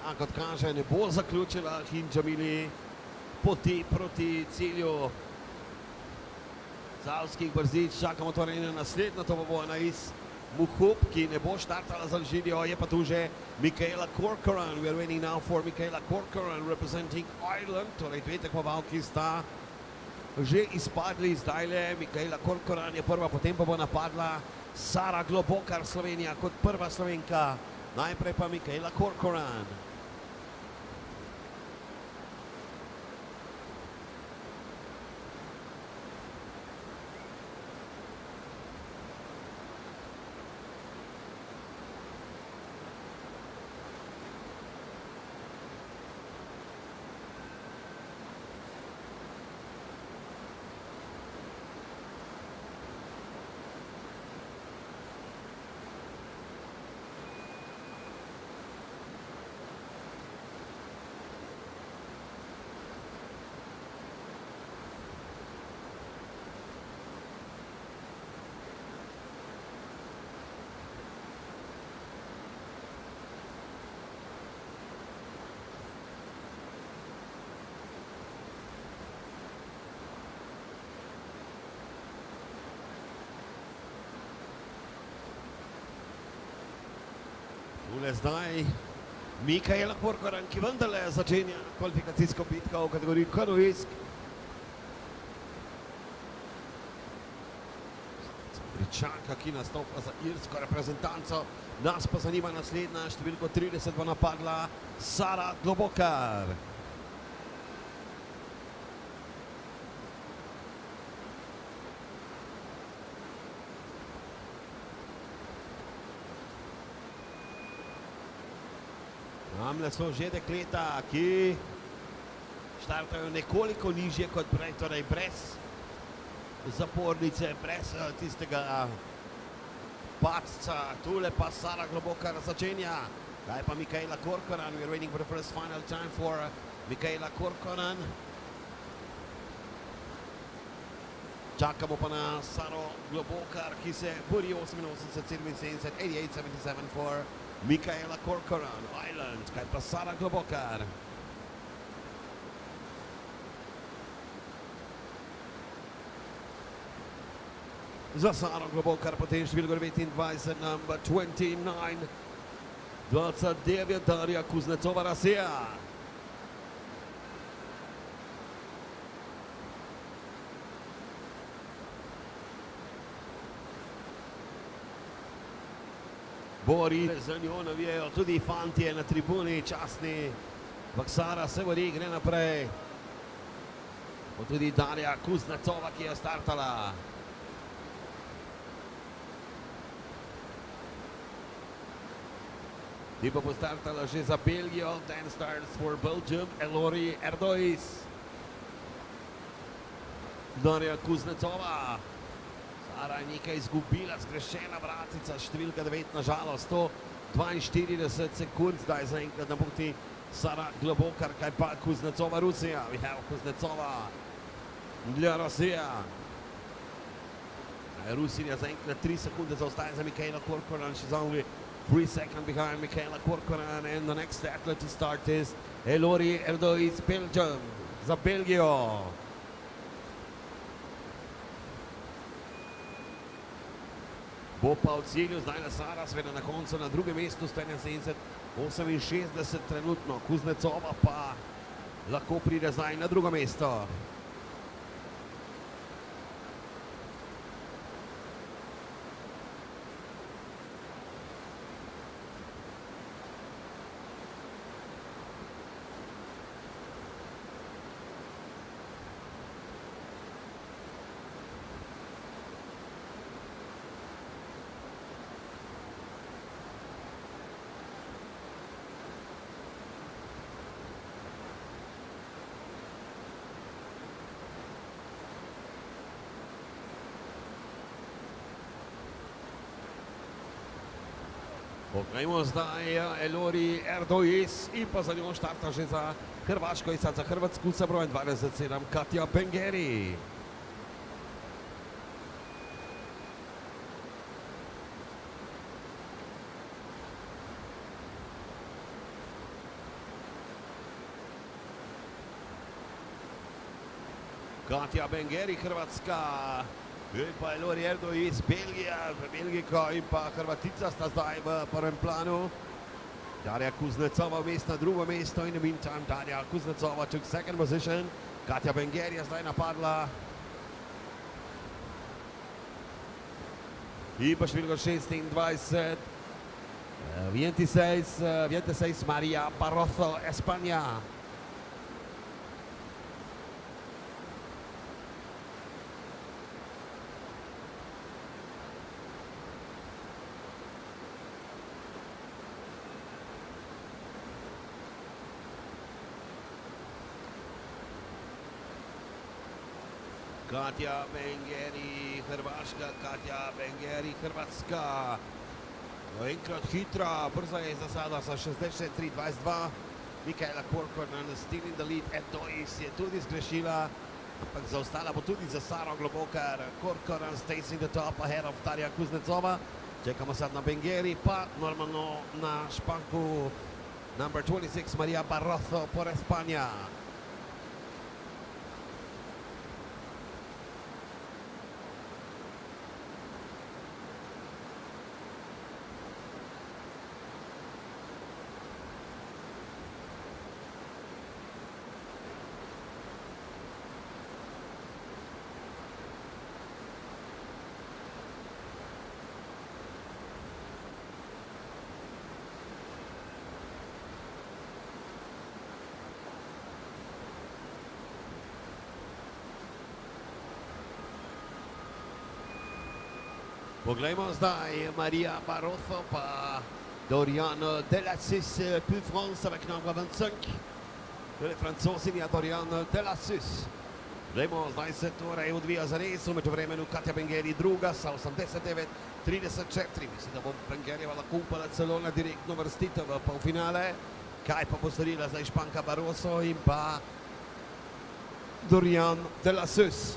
A kot kaže, ne bo zaključila Hinđamili poti proti cilju Zavskih brzic. Čakamo torej na naslednjo, to bo Anais Muhub, ki ne bo štartala z Alžirijo, je pa tu že Michaela Corcoran. We are waiting now for Michaela Corcoran representing Ireland. Torej dve tekmovalki sta že izpadli zdajle. Michaela Corcoran je prva, potem pa bo napadla Sara Globokar, Slovenija kot prva Slovenka. Najprej pa Michaela Corcoran. Tule zdaj Michaela Corcoran, ki vendarle začenja kvalifikacijsko bitko v kategoriji kanoisk. Pričanka, ki nastopa za irsko reprezentanco. Nas pa zanima naslednja, številko 30 bo napadla Sara Globokar. Tamle so že dekleta, ki štartajo nekoliko nižje kot prej, torej brez zapornice, brez tistega padca. Tule pa Sara Globokar začenja. Kaj pa Michaela Corcoran? We are waiting for the first final time for Michaela Corcoran. Čakamo pa na Saro Globokar, ki se bori 88-77, 88-77 for Michaela Corcoran, Ireland. Kaj pa Sara Globokar? Za Saro Globokar potem številko 29, number 29, 29 Darja Kuznecova, Rusija. Bori za njo navijajo tudi fantje na tribuni, častni. Sara se bori, gre naprej. Pa tudi Darja Kuznecova, ki je startala. Ti pa bo startala že za Belgijo. Then starts for Belgium, Elori Erdois. Darja Kuznecova. Sara je nekaj izgubila, zgrešena vratica, številka 9 na žalost, 142 sekund, zdaj zaenkrat na poti Sara Globokar. Kaj pa Kuznecova, Rusija? We have Kuznecova dla Rusija. Rusija zaenkrat 3 sekunde zaostaja za Michaela Corcoran, she's only 3 seconds behind Michaela Corcoran, and the next athlete to start is Elori Erdois, Belgium, za Belgijo. Bo pa v cilju zdaj na Sara, seveda na koncu na drugem mestu, 171, 68 trenutno. Kuznecova pa lahko pride zdaj na drugo mesto. Poglejmo zdaj Elori Erdois in pa za njo štarta že za Hrvaško in sad za Hrvatsku sa brojem 27 Katja Pengeri. Katja Bengeri, Hrvatska. In pa Lorierdo iz Belgije, Belgijka in pa Hrvatica sta zdaj v prvem planu. Darja Kuznecova vmes na drugo mesto in in the meantime Darja Kuznecova took second position. Katja Bengeri je zdaj napadla. In pa številko 26. Vienteseis Maria Barroso, Espanja. Katja Bengeri, Hrvaška, Katja Bengeri, Hrvatska. No, enkrat hitra, brza je zasada za 63-22. Mikaela Corcoran still in the lead. Edois je tudi zgrešila, ampak zaostala bo tudi za Saro Globokar. Corcoran stays in the top ahead of Darja Kuznecova. Čekamo sad na Bengeri, pa normalno na Španku number 26 Maria Barroso por Espanja. Poglejmo zdaj Maria Barroso pa Doriane Delassus, plus France avec number 25. Les Francosinja Doriane Delassus. Poglejmo, zdaj se torej odvija zares, v međuvremenu Katja Bengeri druga sa 89-34. Mislim, da bo Bengerjeva lahko upala celo na direktno vrstitev v polfinale. Kaj pa bo storila zdaj Španka Barroso in pa Doriane Delassus.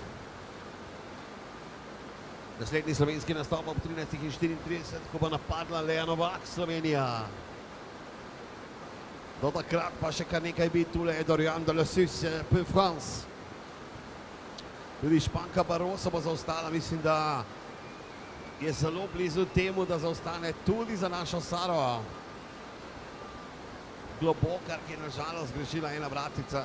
Naslednji slovenski nastop ob 13:34, ko bo napadla Lea Novak, Slovenija. Do takrat pa še kar nekaj bi tule Doriane Delassus, plus France. Tudi Španka Barroso bo zaostala, mislim, da je zelo blizu temu, da zaostane tudi za našo Saro Globokar, ki je nažalost zgrešila ena vratica.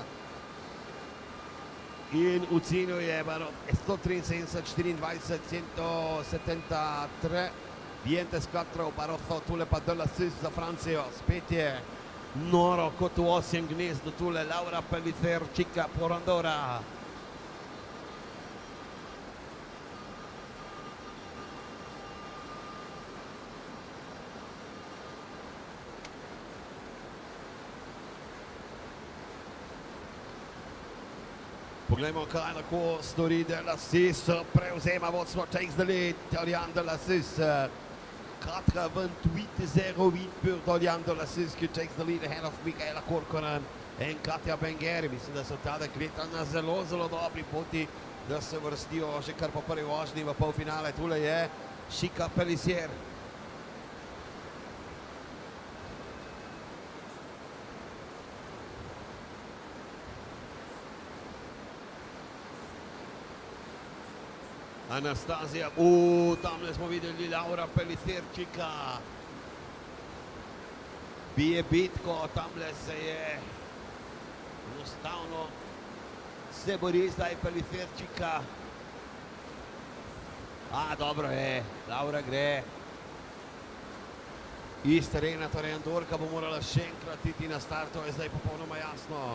In v cilju je 173, 24, 173, Vientes 4, Barroso, tule pa Delassus za Francijo. Spet je noro kot v osjem gnezdu, tule Laura Pellicer, Chica Porandora. Poglejmo, kaj lahko stori Delassus, prevzema vodstvo, takes the lead, Doriane Delassus. 4:28:08 pour Doriane Delassus, ki takes the lead ahead of Mikaela Corcoran in Katja Bengeri. Mislim, da so ta dekleta na zelo, zelo dobri poti, da se vrstijo že kar po prvi vožnji v polfinale. Tule je Chica Pellicer. Anastazija, tamle smo videli Laura Pellicer, Chica. Bije bitko, tamle se je enostavno se bori zdaj Pellicer, Chica. Dobro je, Laura gre iz terena, torej Andorka bo morala še enkrat iti na start, to je zdaj popolnoma jasno.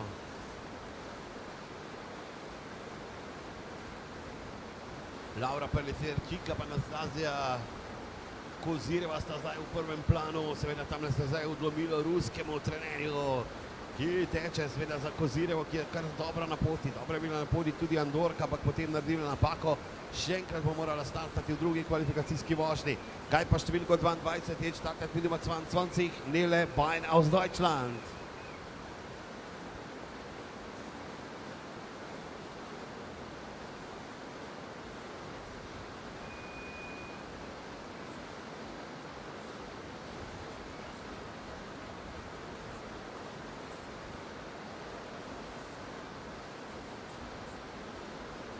Laura Pellicer, Chica pa Anastazija Kozireva sta zdaj v prvem planu, seveda tamle se zdaj odlomilo ruskemu trenerju, ki teče seveda za Kozirevo, ki je kar dobra na poti. Dobra je bila na poti tudi Andorka, ampak potem naredila napako. Še enkrat bo morala startati v drugi kvalifikacijski vožnji. Kaj pa številko 22, je startat mit Nummer 22, Nele Bein aus Deutschland.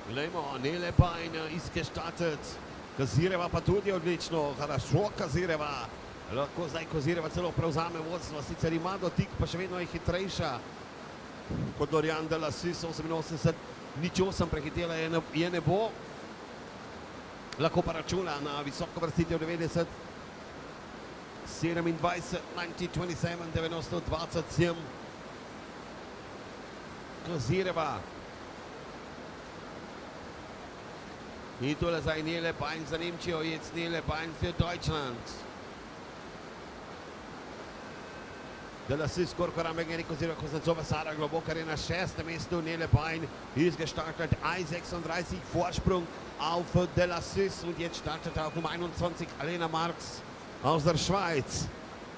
Glejmo, Nele Pajn izgestartet. Kozireva pa tudi odlično, хорошо Kozireva. Lahko zdaj Kozireva celo prevzame vodstvo, sicer ima dotik, pa še vedno je hitrejša kot Dorian de la Suisse, 88, nič 8 prehitela je ne bo. Lahko pa računa na visoko vrstitev 90, 27, 90, 27, 90, 27. Kozireva. In tole zdaj Nele Pajn za Nemčijo, jetzt Nele Pajn für Deutschland. De la Suisse, Corcoran, Megeni, Kozireva, Kuznecova, Sara Globokar je na 6. mestu, Nele Pajn ist gestartet, 1,36 Vorsprung auf De la Suisse und jetzt startet auf Nummer 21 Alena Marx aus der Schweiz.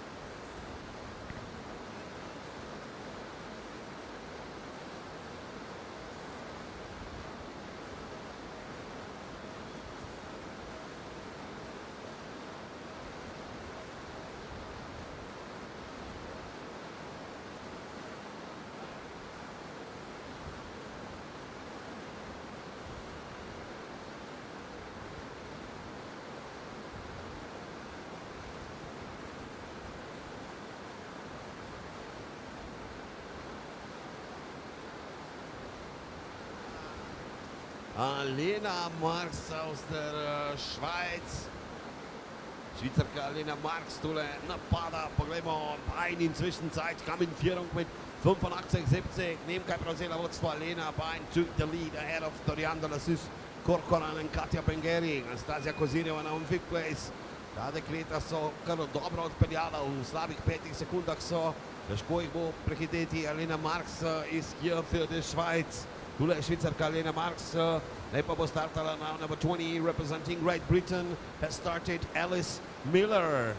Alena Marx aus der Schweiz. Švicarka Alena Marx tole napada, poglejmo, Pajn in Zwischenzeit kam in Führung mit 85-70. Nemka je prevzela vodstvo, Alena Pajn took the lead ahead of Dorian de la Suisse, Corcoran in Katja Pengeri. Anastasija Kozireva na 5th place. Ta dekleta so kar dobro odpeljala, v slabih 5 sekundah so, težko jih bo prehiteti. Alena Marx is here for the Schweiz. Tule je Švicarka Alena Marx, lepa bo startala na number 20, representing Great Britain, has started Alice Miller.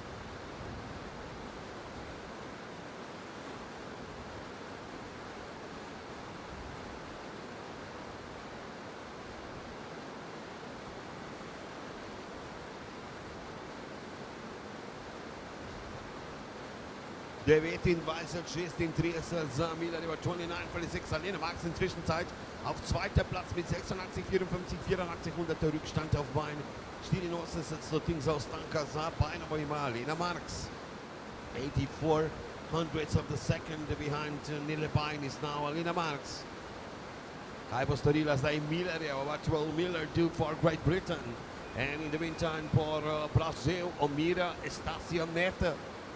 Der 29-36 za Millerova, 29-46 Alena Marx in Zwischenzeit auf 2. Platz mit 86, 54, 84 und der Rückstand auf Pajn. 84 stotin zaostanka za Pajn, aber ima Alena Marx. 84 hundredths of the second behind Nele Pajn is now Alena Marx. Kaj bo storila zdaj Millerova? What will Miller do for Great Britain? And in the meantime for Brazil, Omira estacioneta.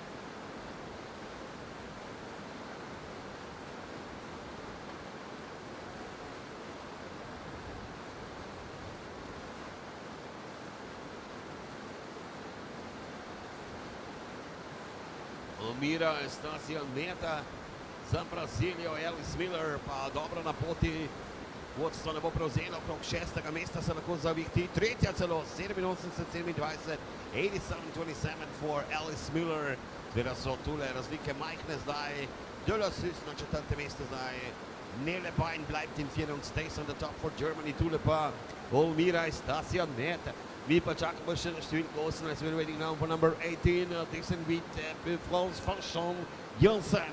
Omira estacioneta za Brazilijo, Alice Miller pa dobro na poti. Vodstvo ne bo prevzelo, okrog 6. mesta se lahko zavihti. Tretja celo, 87-27, 87-27 for Alice Miller. Seveda so tule razlike majhne zdaj. De la Suisse na 4. mestu zdaj. Nele Pajn bleibt in Führung, stays on the top for Germany. Tule pa Omira estacioneta. Mi pa čakamo še na številko 18, we're waiting now for number 18, Dixon Witt, France, Fanchon, Janssen.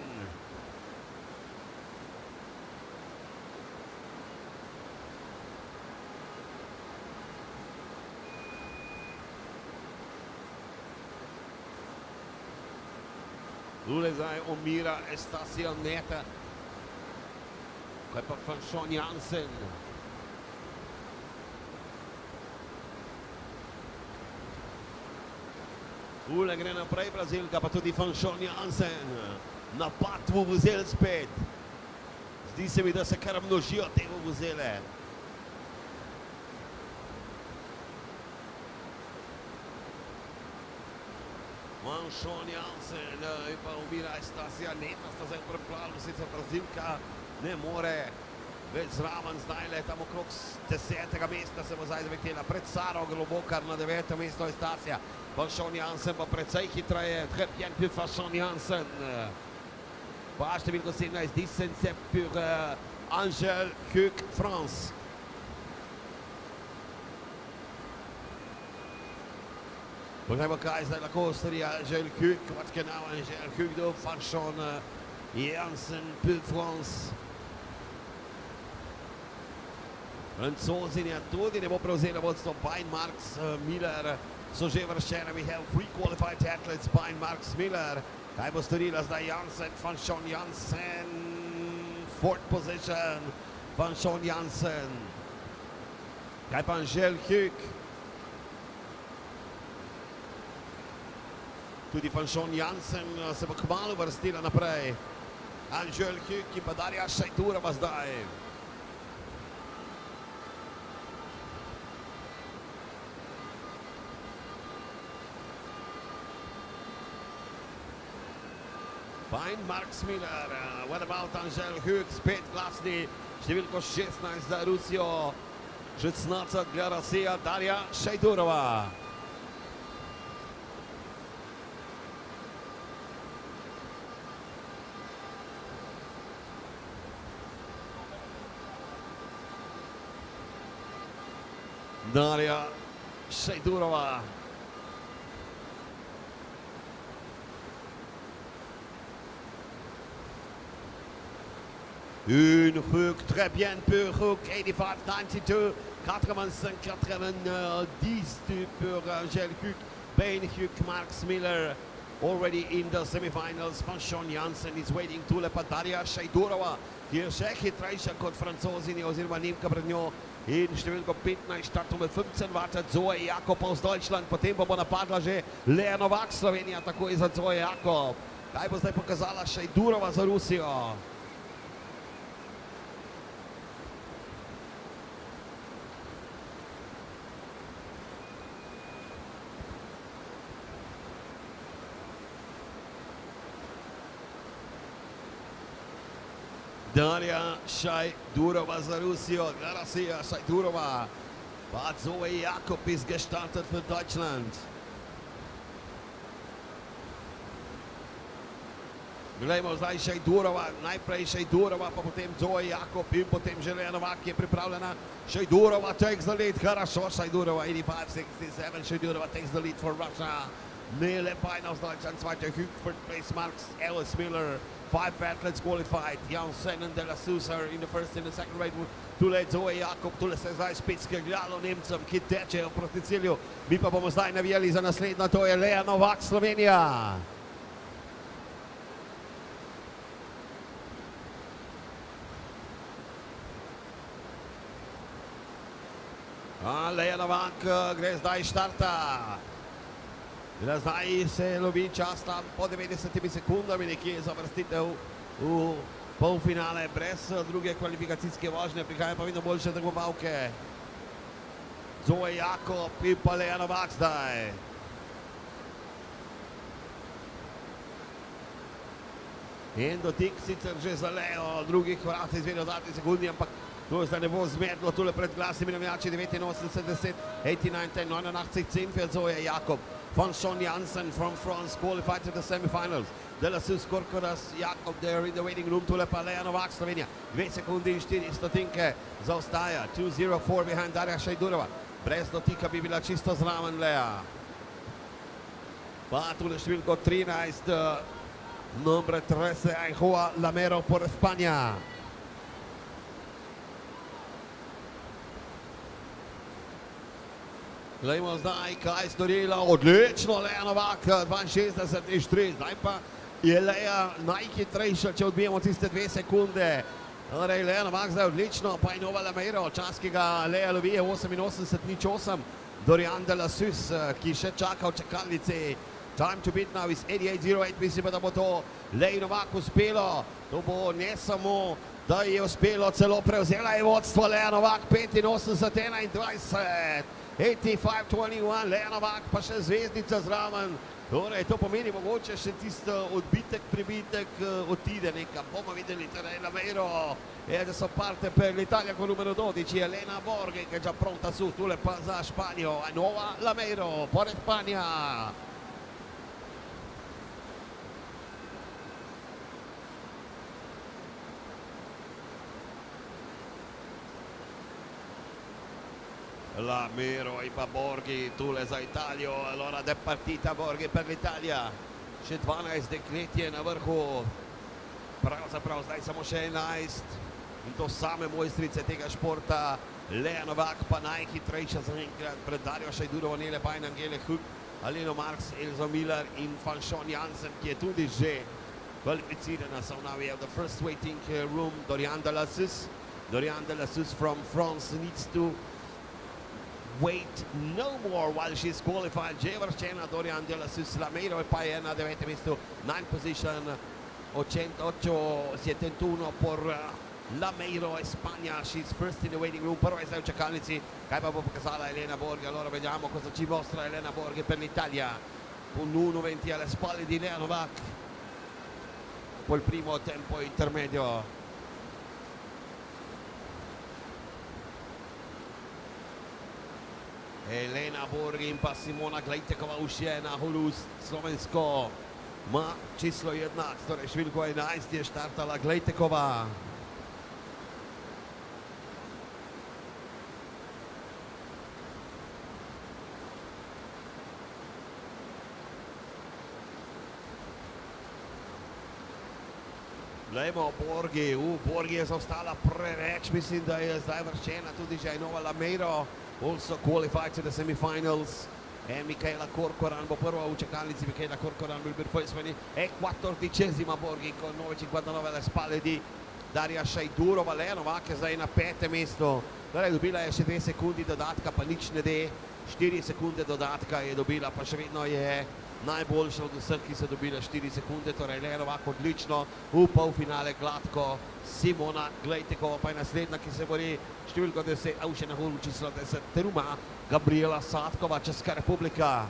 Tule zdaj Omira estacioneta. Kaj pa Fanchon, Janssen. Tule gre naprej Brazilka, pa tudi Fanchon Janssen. Napad vuvuzel spet. Zdi se mi, da se kar množijo te vuvuzele. Fanchon Janssen in pa Omira estacioneta sta zdaj v preplavu, sicer Brazilka ne more več zraven, zdaj le tam okrog 10. mesta se bo zdaj zavektela pred Saro Globokar na 9. mesto Estacija. Fanchon Janssen pa precej hitreje, très bien pour Fanchon Janssen. Pa številko 17, distance pour Angel Cook, France. Poglejmo, kaj zdaj lahko stori Angel Cook, what can now Angel Cook do, Fanchon Janssen pour France. Francozinja tudi ne bo prevzela vodstvo. Pine Marks Miller so že vrščene. We have three qualified athletes. Pine Marks Miller. Kaj bo storila zdaj Jansen? Fanchon Jansen. Fourth position. Fanchon Jansen. Kaj pa Angel Hug? Tudi Fanchon Jansen se bo kmalu vrstila naprej. Angel Hug in pa Darja Šajturova zdaj. Pine Marks Miller, what about Angel Hug, spet glasni, številko 16 za Rusijo, 16 za Rusija, Darja Šajturova. Darja Šajturova. Une Hug, très bien pour Hug, 85-92, 90 pour Angel Hug, Ben Hug, Marks Miller, already in the semifinals. Fanchon Jansen is waiting to lepa Darja Šajturova, ki je še hitrejša kot Francozinja oziroma Nemka pred njo. In številko 15, štartno med 15 wartet Zoe Jakob aus Deutschland, potem pa bo napadla že Lea Novak Slovenija, takoj za Zoe Jakob. Kaj bo zdaj pokazala Šajturova za Rusijo? Darja Šajturova za Rusijo, Rusija Šajturova, pa Zoe Jakob ist gestartet für Deutschland. Glejmo zdaj Šajturova, najprej Šajturova, pa potem Zoe Jakob in potem že Lea Novak je pripravljena. Šajturova takes the lead, хорошо Šajturova, 85-67, Šajturova takes the lead for Russia. Nele Pine aus Deutschland, zweiter Hug, third place Marks, Alice Miller. 5 athletes qualified, Jansen and De La Souza in the first and the second race. Tule Zoe Jakob, tule se zdaj spet skegljalo Nemcem, ki tečejo proti cilju. Mi pa bomo zdaj navijali za naslednjo, to je Lea Novak Slovenija. Lea Novak gre zdaj štarta. Zdaj se lovi čas tam po 90 sekundami nekje za vrstitev v polfinale brez druge kvalifikacijske vožnje. Prihajajo pa vedno boljše tekmovalke. Zoe Jakob in pa Lea Novak zdaj. En dotik sicer že za Leo, drugih vrat izvedel v zadnji sekundi, ampak to zdaj ne bo zmedlo tule pred glasnimi navijači. 89-10, 89-10, 89-10 für Zoe Jakob. Fanchon Jansen from France qualified to the semifinals. De La Souza, Korkoras, Jakob there in the waiting room. Tule pa Lea Novak Slovenija. 2 sekundi in 4 stotinke zaostaja. 2:04 behind Darja Šajturova. Brez dotika bi bila čisto zraven Lea. Pa tule številko 13, nombre 13, Ainhoa Lamero por España. Glejmo zdaj, kaj storila, odlično Lea Novak, 62-3, zdaj pa je Lea najhitrejša, če odbijemo tiste 2 sekunde. Torej, Lea Novak zdaj odlično, pa je Nova Lamero, čas, ki ga Lea lovi je 88-08. Dorian De La Souza, ki še čaka v čakalnici. Time to beat now is 88-08, mislim pa, da bo to Lea Novak uspelo. To bo ne samo, da je uspelo, celo prevzela je vodstvo Lea Novak, 85-21. 85-21, Lea Novak pa še zvezdica zraven. Torej, to pomeni mogoče še tisto odbitek, pribitek odide nekam. Bomo videli, torej Lamero è adesso parte per l'Italia con numero 12, Elena Borghi che è già pronta su, tule pa za Španijo, Ainhoa Lamero, por España. Lamero in pa Borghi, tule za Italijo, allora da partita Borghi per l'Italia. Še 12 deklet je na vrhu, pravzaprav zdaj samo še 11. In to same mojstrice tega športa, Lea Novak pa najhitrejša zaenkrat pred Darjo Šajdurovo, Nele Bajn, Angele Huk, Aleno Marks, Elzo Miller in Fanchon Jansen, ki je tudi že kvalificirana. So now we have the first waiting room, Dorian de Lassus. Dorian de Lassus from France needs to wait no more while she's qualified. Že vrščena Dorian de Lassus, Lameiro pa je na 9. mestu, 9 position, 871 por Lameiro, Spagna. She's first in the waiting room, prva je zdaj v čakalnici. Kaj pa bo pokazala Elena Borg? Allora vediamo cosa ci mostra Elena Borg per l'Italia, con 1:20 alle spalle di Lea Novak. Poi il primo tempo intermedio. Elena Borg in pa Simona Glejtekova už je na holu Slovensko. Má číslo 1, ktoré švíľko 11 je štartala Glejtekova. Glejmo Borgi, Borgi je zostala preveč, mislim, da je zdaj vrščena tudi že Nova Lameiro, also qualified to the semifinals. E Michaela Corcoran bo prva v čakalnici, Michaela Corcoran will be first winning. È 14ª Borgi con 9:59 alle spalle di Darja Šajdurova. Lea Novak je zdaj na 5. mestu. Torej, dobila je še 2 sekundi dodatka, pa nič ne de. 4 sekunde dodatka je dobila, pa še vedno je najboljša od vseh, ki so dobila 4 sekunde. Torej, Lea Novak odlično v polfinale gladko. Simona Glejtekova pa je naslednja, ki se bori številko 10, a še na holu číslo 10 Teruma. Gabriela Satkova, Česká republika.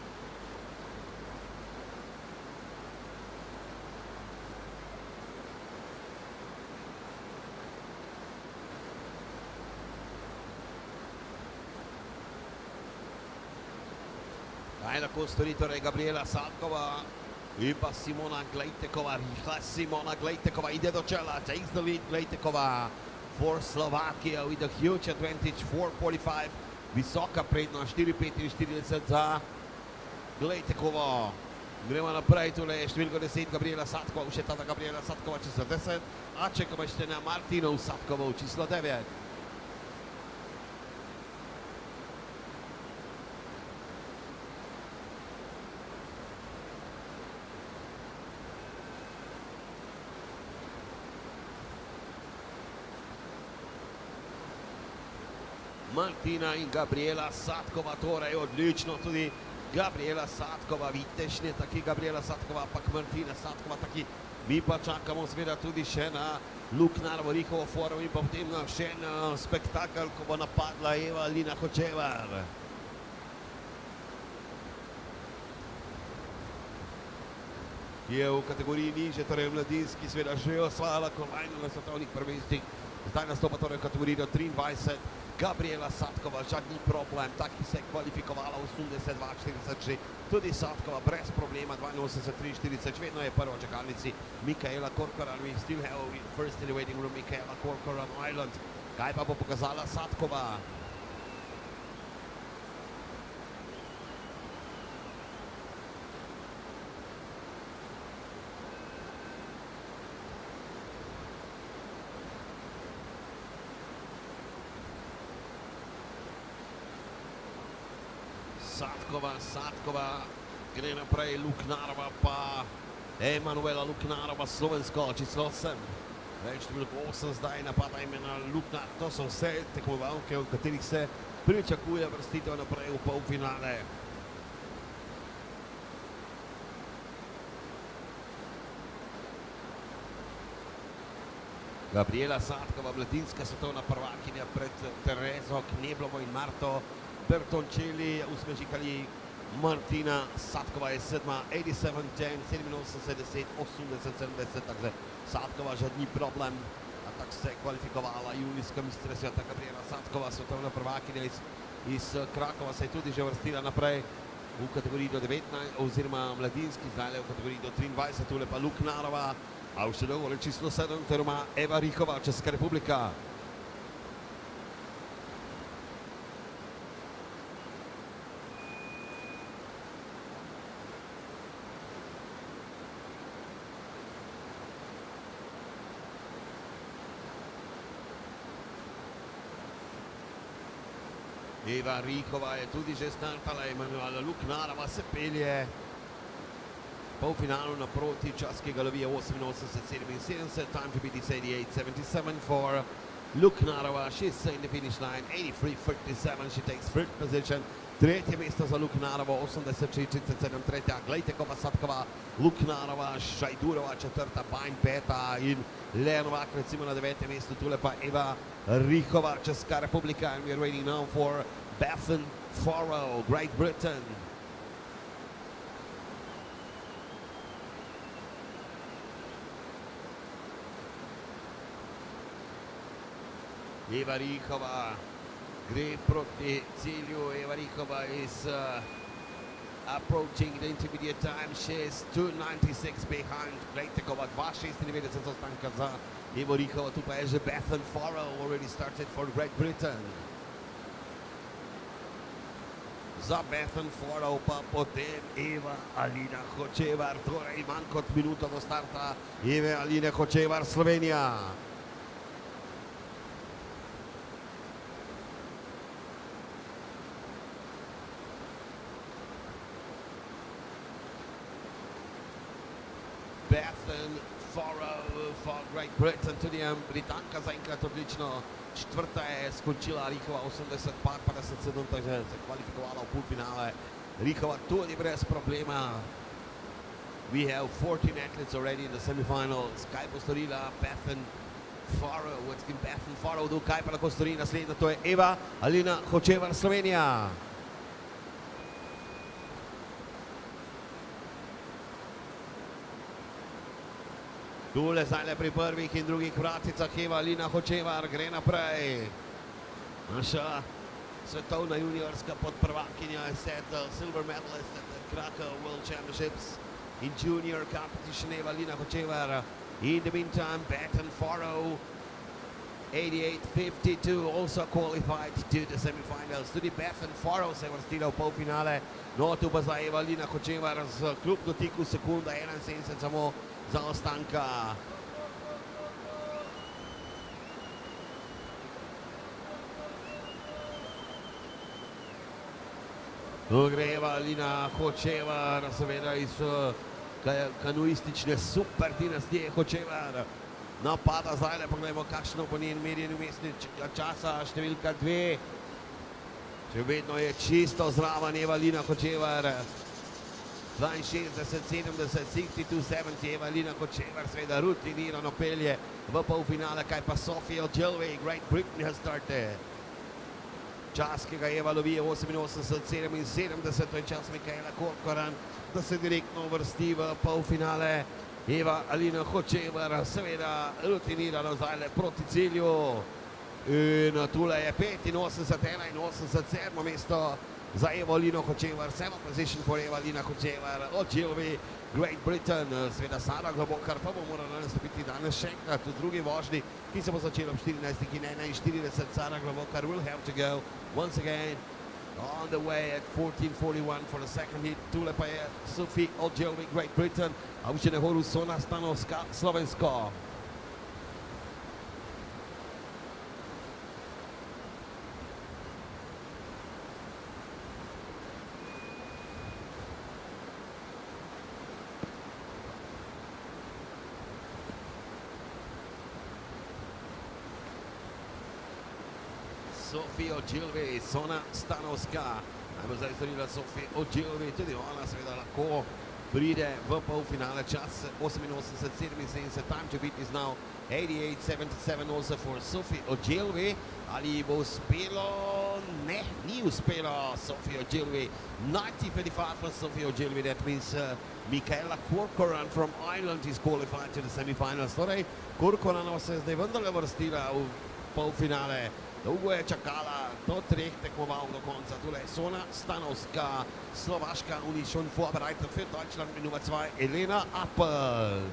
Kaj lahko stori torej Gabriela Satkova in pa Simona Glejtekova. Rihla Simona Glejtekova ide do čela, takes the lead Glejtekova for Slovakia with a huge advantage, 4:45. Visoka prednost, 4:45 za Glejtekovo. Gremo naprej, tole je številko 10 Gabriela Satkova, še tata Gabriela Satkova číslo 10 a čekamo ešte na Martinu Satkovou číslo 9. Martina in Gabriela Satkova, torej odlično tudi Gabriela Satkova, vitešne taky Gabriela Satkova, pak Martina Satkova taky. Mi pa čakamo seveda tudi še na Luknarovo Rihovo forum in pa potem še en spektakl, ko bo napadla Eva Lina Hočevar. Ki je v kategoriji niže, torej mladinski, seveda že osvajala kolajno na svetovnih prvenstvih. Zdaj nastopa torej v kategoriji do 23. Gabriela Satkova, žádný problém, taky se kvalifikovala 82-43, tudi Satkova brez problema, 82-43, vedno je prvo čakalnici Michaela Corcoran. We still have first in the waiting room Michaela Corcoran Ireland. Kaj pa bo pokazala Satkova? Satkova, gre naprej Luknarova pa Emanuela Luknarova, Slovensko, číslo 8. Številko 8 zdaj napada imena Luknar. To so vse tekmovalke, v katerih se pričakuje vrstitev naprej v polfinale. Gabriela Satkova, mladinska svetovna prvakinja pred Terezo Kneblovo in Marto Bertoncelli, uspežikali Martina Satkova je 7, 87-10, 87-10, 80-70, takže Satkova žádný problém. A tak se kvalifikovala junijska mistra sveta Gabriela Satkova, svetovna prvakinja iz Krakova, se je tudi že vrstila naprej v kategoriji do 19, oziroma mladinski, zdaj v kategoriji do 23, tule pa Luknarova, a už se dovoli číslo 7, kterou má Eva Richová, Česká republika. Eva Rikova je tudi že startala, Emanuela Luknarova se pelje. Polfinalu naproti, čas, ki ga lovi je 88:77, time to beat is 88:77 for Luknarova. She's in the finish line, 83:57, she takes third position. Tretje mesto za Luknarovo, 83:37, tretja Glejtekova, Satkova, Luknarova, Šajdurova, četrta, Bajn, peta in Lenovak recimo na 9. mestu, tule pa Eva Rikova, Česká republika, and we're waiting now for Bethan Farrell, Great Britain. Eva Rikova gre proti cilju. Eva Rikova is approaching the intermediate time. She's 2:96 behind. Glejtekova 2:96 zaostanka za Evo Rikova. Tu pa je že Bethan Farrell already started for Great Britain. Za Bethan Farrell pa potem Eva Alina Hočevar, torej manj kot minuto do starta Eve Aline Hočevar, Slovenija. Bethan Farrell for Great Britain, tudi Britanka zaenkrat odlično. Četvrta je skončila Rikova 80:57, takže se kvalifikovala v polfinale. Rikova tudi brez problema. We have 14 athletes already in the semifinals. Kaj bo storila Bethan Farrell? What's in Bethan Farrell? Kaj pa lahko stori naslednja? To je Eva Alina Hočevar, Slovenija. Tule zdaj pri prvih in drugih vraticah Eva Alina Hočevar gre naprej. Naša svetovna juniorska podprvakinja je set silver medalist at the Krakow World Championships in junior competition, Eva Alina Hočevar. In the meantime, Bethan Farrell, 88:52, also qualified to the semifinals. Tudi Bethan Farrell se je vrstila v polfinale. No, tu pa za Eva Alina Hočevar z kljub dotiku sekunda 71 samo zaostanka. Tu gre Eva Alina Hočevar, seveda iz kanuistične super dinastije Hočevar. Napada zdaj, pogledajmo, kakšno po njen merjenju mestni časa, številka 2. Še vedno je čisto zraven Eva Alina Hočevar. 62:70, 62:70, Eva Alina Hočevar seveda rutinirano pelje v polfinale. Kaj pa Sophia Ogilvy, Great Britain has started. Čas, ki ga Eva lovi je 88:77, to je čas Mikaela Corcoran, da se direktno uvrsti v polfinale. Eva Alina Hočevar seveda rutinirano zdaj proti cilju. In tule je 85:81, 7. mesto za Evo Alino Hočevar, 7th position for Eva Alina Hočevar, Ogilvy, Great Britain. Seveda Sara Globokar pa bo morala nastopiti danes še enkrat v drugi vožnji, ki se bo začela ob 14:41. Sara Globokar will have to go once again on the way at 14:41 for the second hit. Tule pa je Sophie Ogilvy, Great Britain, a už je nahoru Sona Stanovska, Slovensko. Sophie Ogilvy, Sona Stanovska. Najbolj zdaj storila Sophie Ogilvy, tudi ona seveda lahko pride v polfinale. Čas 88:77, time to beat is now 88:77 also for Sophie Ogilvy. Ali bo uspelo? Ne, ni uspelo Sophie Ogilvy. 90:55 for Sophie Ogilvy, that means Mikaela Corcoran from Ireland is qualified to the semifinals. Torej, Corcoranova se je zdaj vendarle vrstila v polfinale. Dolgo je čakala do 3 tekmovalk do konca. Tule je Sona Stanovska, Slovaška, und ist schon vorbereitet für Deutschland mit Nummer 2, Elena Appel.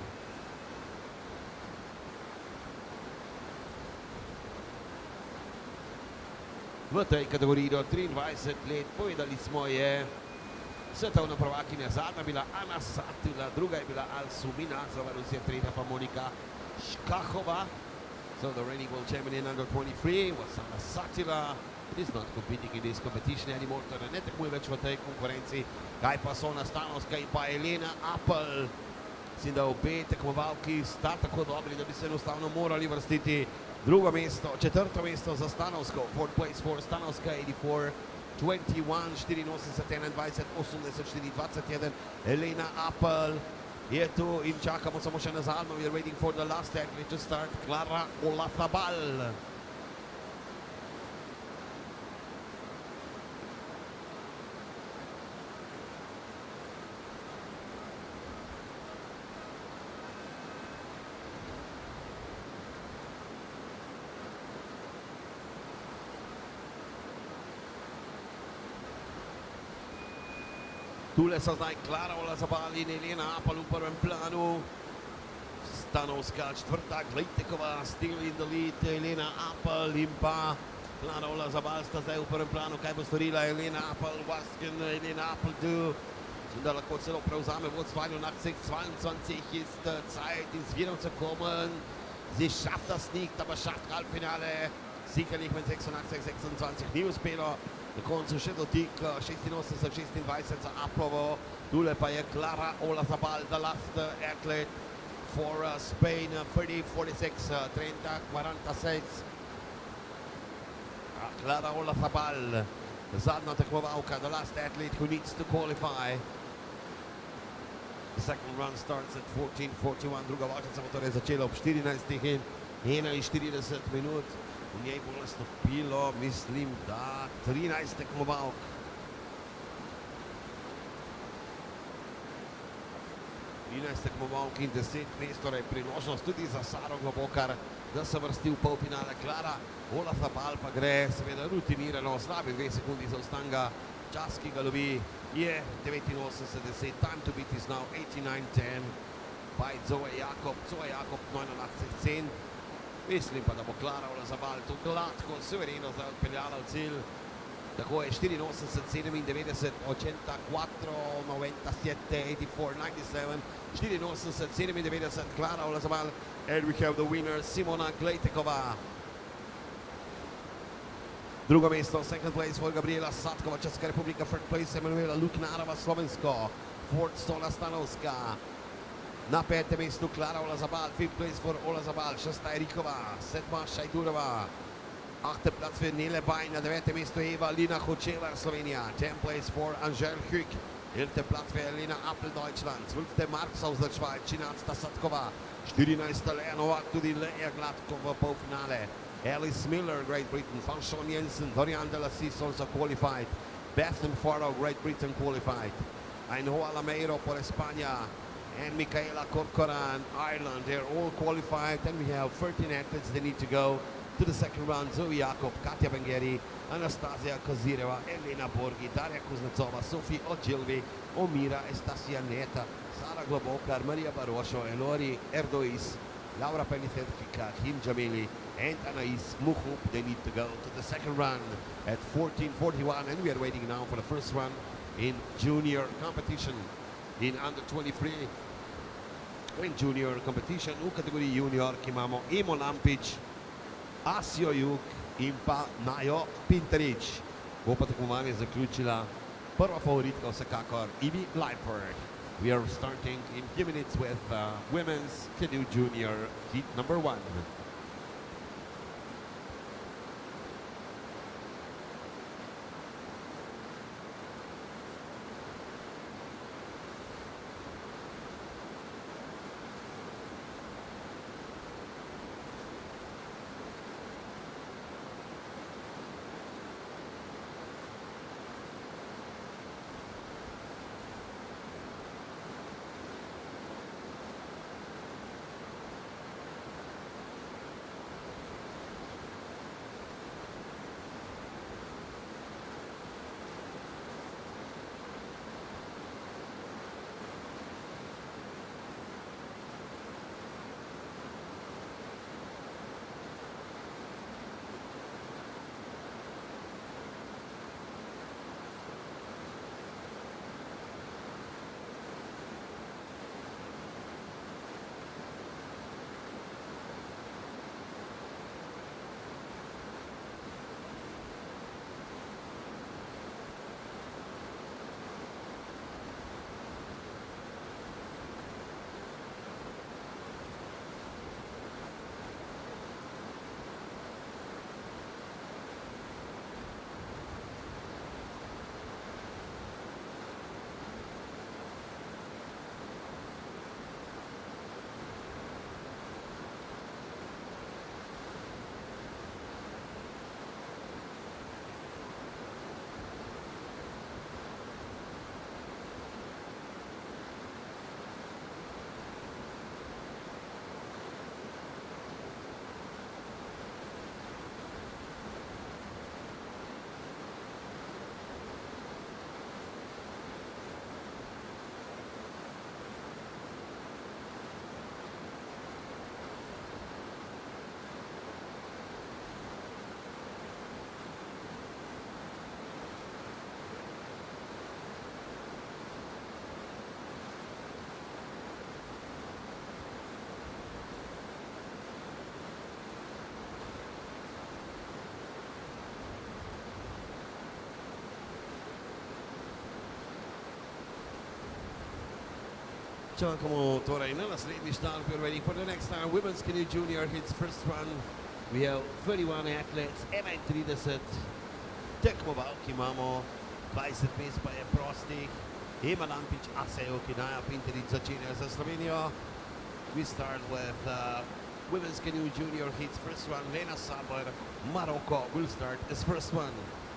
V tej kategoriji do 23 let, povedali smo, je svetovna prvakinja. Zadnja bila Ana Satila, druga je bila Alsumina, Rusija, tretja pa Monika Škachova. So the reigning world champion in under 23 was Ana Satila. is not competing in this competition anymore, torej ne tekmuje več v tej konkurenci. Kaj pa so na Stanovska in pa Elena Apel. Mislim, da obe tekmovalki sta tako dobri, da bi se enostavno morali vrstiti drugo mesto, četrto mesto za Stanovsko. Fourth place for Stanovska, 84-21, 84-21, 80-4-21. Elena Apel je tu in čakamo samo še na zadnjo. We are waiting for the last athlete to start, Clara Olazabal. Tule so zdaj Clara Olazabal in Elena Apel v prvem planu. Stanovska četvrta, Glejtekova still in the lead, Elena Apel in pa Clara Olazabal sta zdaj v prvem planu. Kaj bo storila Elena Apel? Was can Elena Apel do? Da lahko celo prevzame vodstvo nach 22 ist Zeit ins Wiederum zu kommen. Sie schafft das nicht, aber schafft Halbfinale. Sicherlich mit 86-26 ni uspelo. Na koncu še dotik 86-26 za Aplovo. Tule pa je Clara Olazabal, the last athlete for Spain, 30-46, 30-46. Clara Olazabal, zadnja tekmovalka, the last athlete who needs to qualify. The second run starts at 14:41, druga vačnica bo torej začela ob 14:41 minut. V njej bo nastopilo, mislim, da 13 tekmovalk. 13 tekmovalk in 10 mest, torej priložnost tudi za Saro Globokar, da se vrsti v polfinale. Clara Olazabal pa gre seveda rutinirano, slabi 2 sekundi zaostanka. Čas, ki ga lovi, je 89-10. Time to beat is now 89-10 by Zoe Jakob. Zoe Jakob 89-10. Mislim pa, da bo Clara Olazabal to gladko, suvereno zdaj odpeljala v cilj. Tako je 84-97, 84-97, 84-97, 84-97, Clara Olazabal. And we have the winner, Simona Glejtekova. Drugo mesto, second place for Gabriela Satkova, Česká republika. Third place, Emanuela Luknarova, Slovensko. Fourth, Stola Stanovska. Na petem mestu Clara Olazabal, fifth place for Olazabal, šesta je Rikova, sedma Šajdurova, achte plac für Nele Bajn, na devetem mestu Eva Lina Hočevar, Slovenija, 10th place for Angel Hück, 11. plac für Elena Apel, Deutschland, 12. Markshaus, Schweiz, 13. Satkova, 14. Lea Novak, tudi Lea gladko v polfinale. Alice Miller, Great Britain, Fanchon Jensen, Dorian de la Cis also qualified, Bethan Farrow, Great Britain qualified, Ainhoa Lameiro por España, and Michaela Corcoran, Ireland. They're all qualified. Then we have 13 athletes. They need to go to the second round. Zoe Jakob, Katja Bengueri, Anastasia Kozireva, Elena Borgi, Daria Kuznetsova, Sophie Ogilvy, Omira Estasia Neta, Sara Globokar, Maria Barosho, Elori Erdois, Laura Pellicetica, Kim Jamili, and Anais Mukhup. They need to go to the second round at 14:41. And we are waiting now for the first run in junior competition. In under 23 in junior competition, v kategoriji junior, ki imamo Imo Lampič, Asio Juk in pa Najo Pinterič. Bo pa tekmovanje zaključila prva favoritka vsekakor Ivi Leipford. We are starting in few minutes with women's canoe junior heat number 1. Čakamo torej na naslednji štart. We're waiting for the next star. Women's Canoe Junior hits first run. We have 31 athletes, 31 tekmovalk imamo, 20 mest pa je prostih. Ema Lampič, Asejo Kinaja, Pinterič začenja za Slovenijo. We start with Women's Canoe Junior hits first run. Lena Sabar, Morocco will start as first one.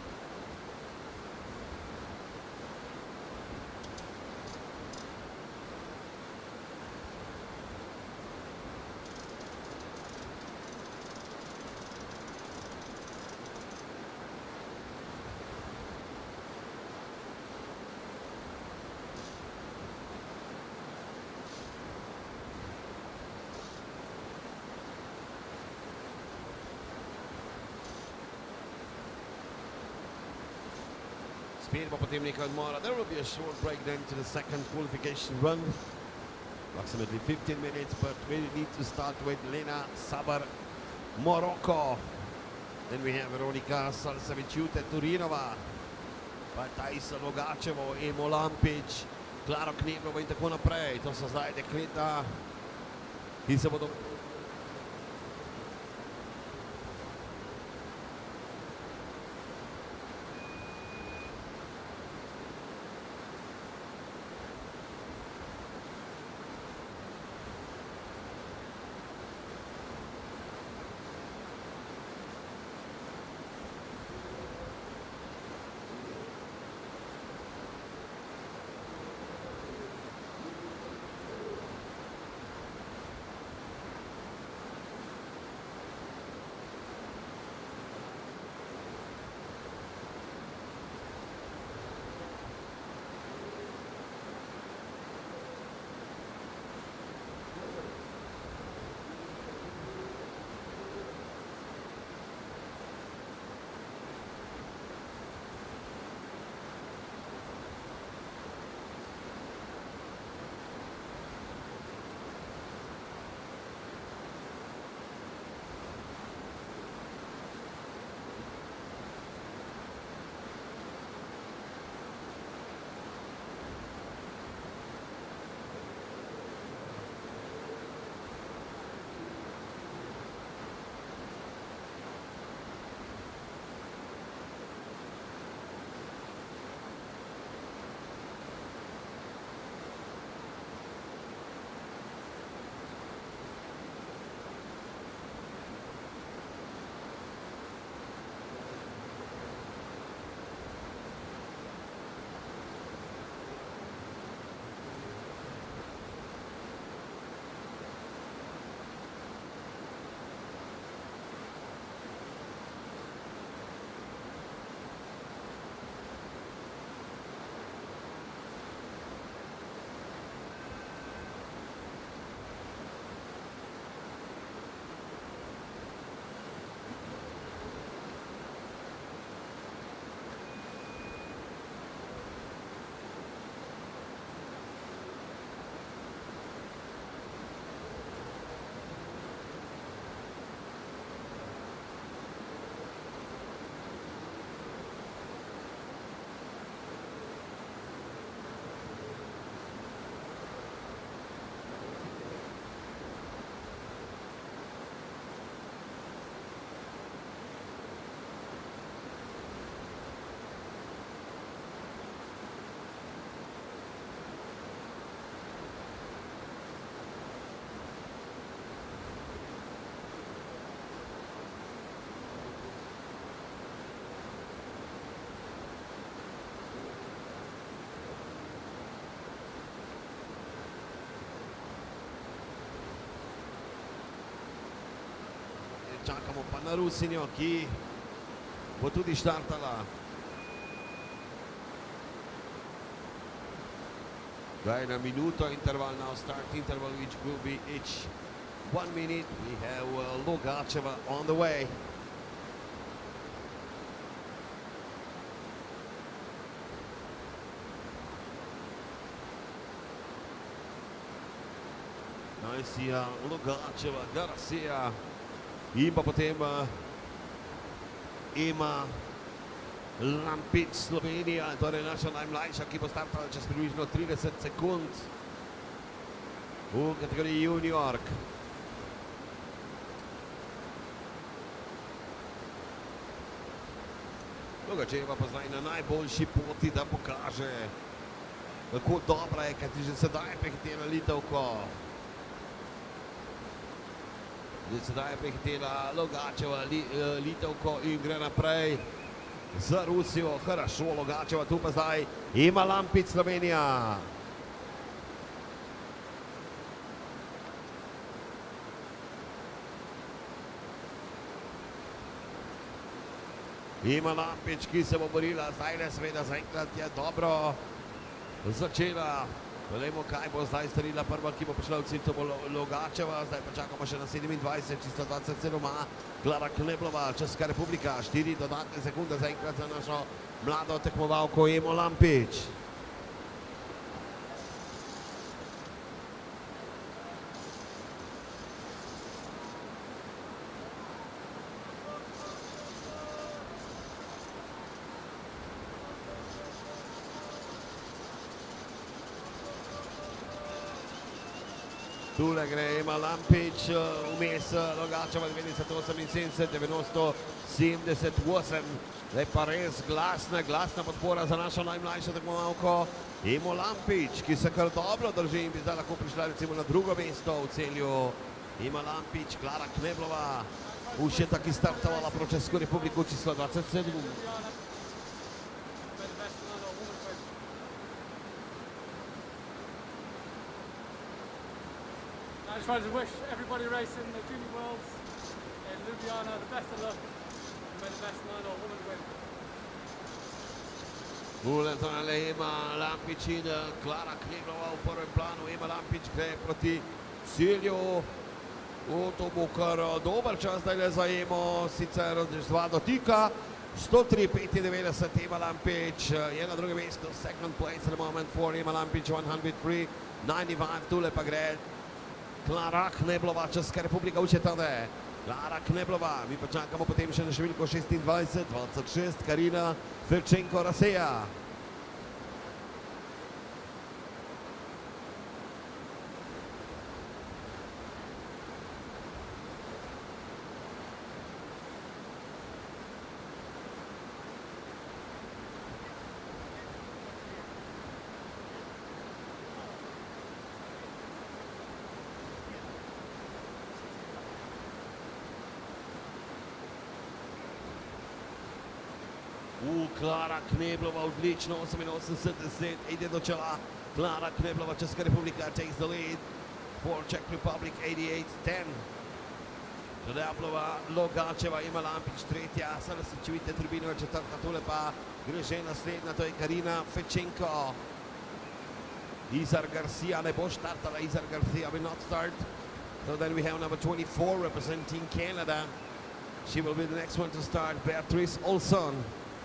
Spet pa potem nekaj odmora. There will be a short break then to the second qualification run. Approximately 15 minutes, but we need to start with Lena Sabar, Morocco. Then we have Veronika Salsavičute, Turinova, pa Tajsa Logačevo, Emo Lampič, Klaro Kneblovo in tako naprej. To so zdaj dekleta, ki se bodo... Čakamo pa na Rusinjo, ki bo tudi štartala. Zdaj na minuto interval, now start interval, which will be each 1 minute. We have Logačeva on the way. Najsija, Logačeva, Garcia. In pa potem Ema Lampič, Slovenija, torej naša najmlajša, ki bo startala čez približno 30 sekund. v kategoriji junior. Logačeva pa zdaj na najboljši poti, da pokaže, kako dobra je, kajti že sedaj je prehitela Litovko. Že sedaj je prehitela Logačeva Litovko in gre naprej za Rusijo. Hršo, Logačeva tu pa zdaj ima Lampič Slovenija. Ima Lampič, ki se bo borila, zdaj ne seveda zaenkrat je dobro začela. Vemo, kaj bo zdaj storila prva, ki bo prišla v cilj, to bo Logačeva, zdaj pa čakamo še na 27, čisto 27 Klara Kneblova, Česka republika, 4 dodatne sekunde zaenkrat za našo mlado tekmovalko Emo Lampič. Tule gre Ema Lampič, vmes Logačeva 90-78, 90-78, zdaj pa res glasna podpora za našo najmlajšo tekmovalko Emo Lampič, ki se kar dobro drži in bi zdaj lahko prišla recimo na drugo mesto v Celju. Ema Lampič, Klara Kneblova, už je taky startovala pro Českou republiku číslo 27. I just wanted to wish everybody racing the Junior Worlds in Ljubljana the best of luck and may the best man or woman win. Tule Ema Lampič in Klara Kneblova v prvem planu. Ema Lampič gre proti cilju. To bo kar dober čas zdaj za Emo, sicer dva dotika. 103.95 Ema Lampič je na drugem mestu, second place at the moment for Ema Lampič, 103.95, tule pa gre Klara Kneblova, Česka republika učetane. Klara Kneblova, mi pa čakamo potem še na številko 26, 26, Karina Ferčenko-Raseja. Klara Kneblova odlično, 88, ide do čela. Klara Kneblova, Česka republika takes the lead for Czech Republic, 88-10. Kneblova, Logačeva, Ema Lampič, tretja, sada se čuvite Tribinova četrta, tole pa gre že naslednja, to je Karina Ferčenko. Izar Garcia ne bo štartala, Izar Garcia will not start. So then we have number 24 representing Canada. She will be the next one to start, Beatrice Olsson.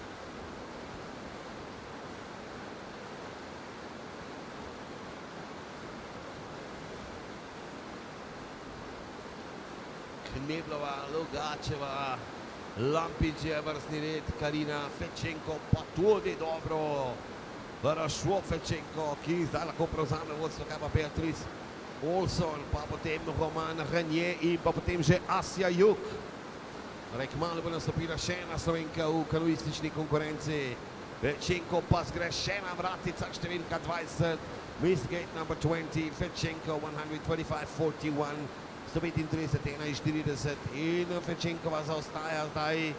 Kneblova, Logačeva, Lampič je vrstni red, Karina Ferčenko pa tudi dobro. Hršo Ferčenko, ki zdaj lahko prevzame vodstvo, kaj pa Beatrice Olsson, pa potem Roman Hrnje in pa potem že Asja Juk. Kmalu bo nastopila še ena Slovenka v kanuistični konkurenci. Ferčenko pa zgre še na vratica, številka 20, Miss Gate number 20, Ferčenko 125-41. 135, 41 in Ferčenkova zaostaja zdaj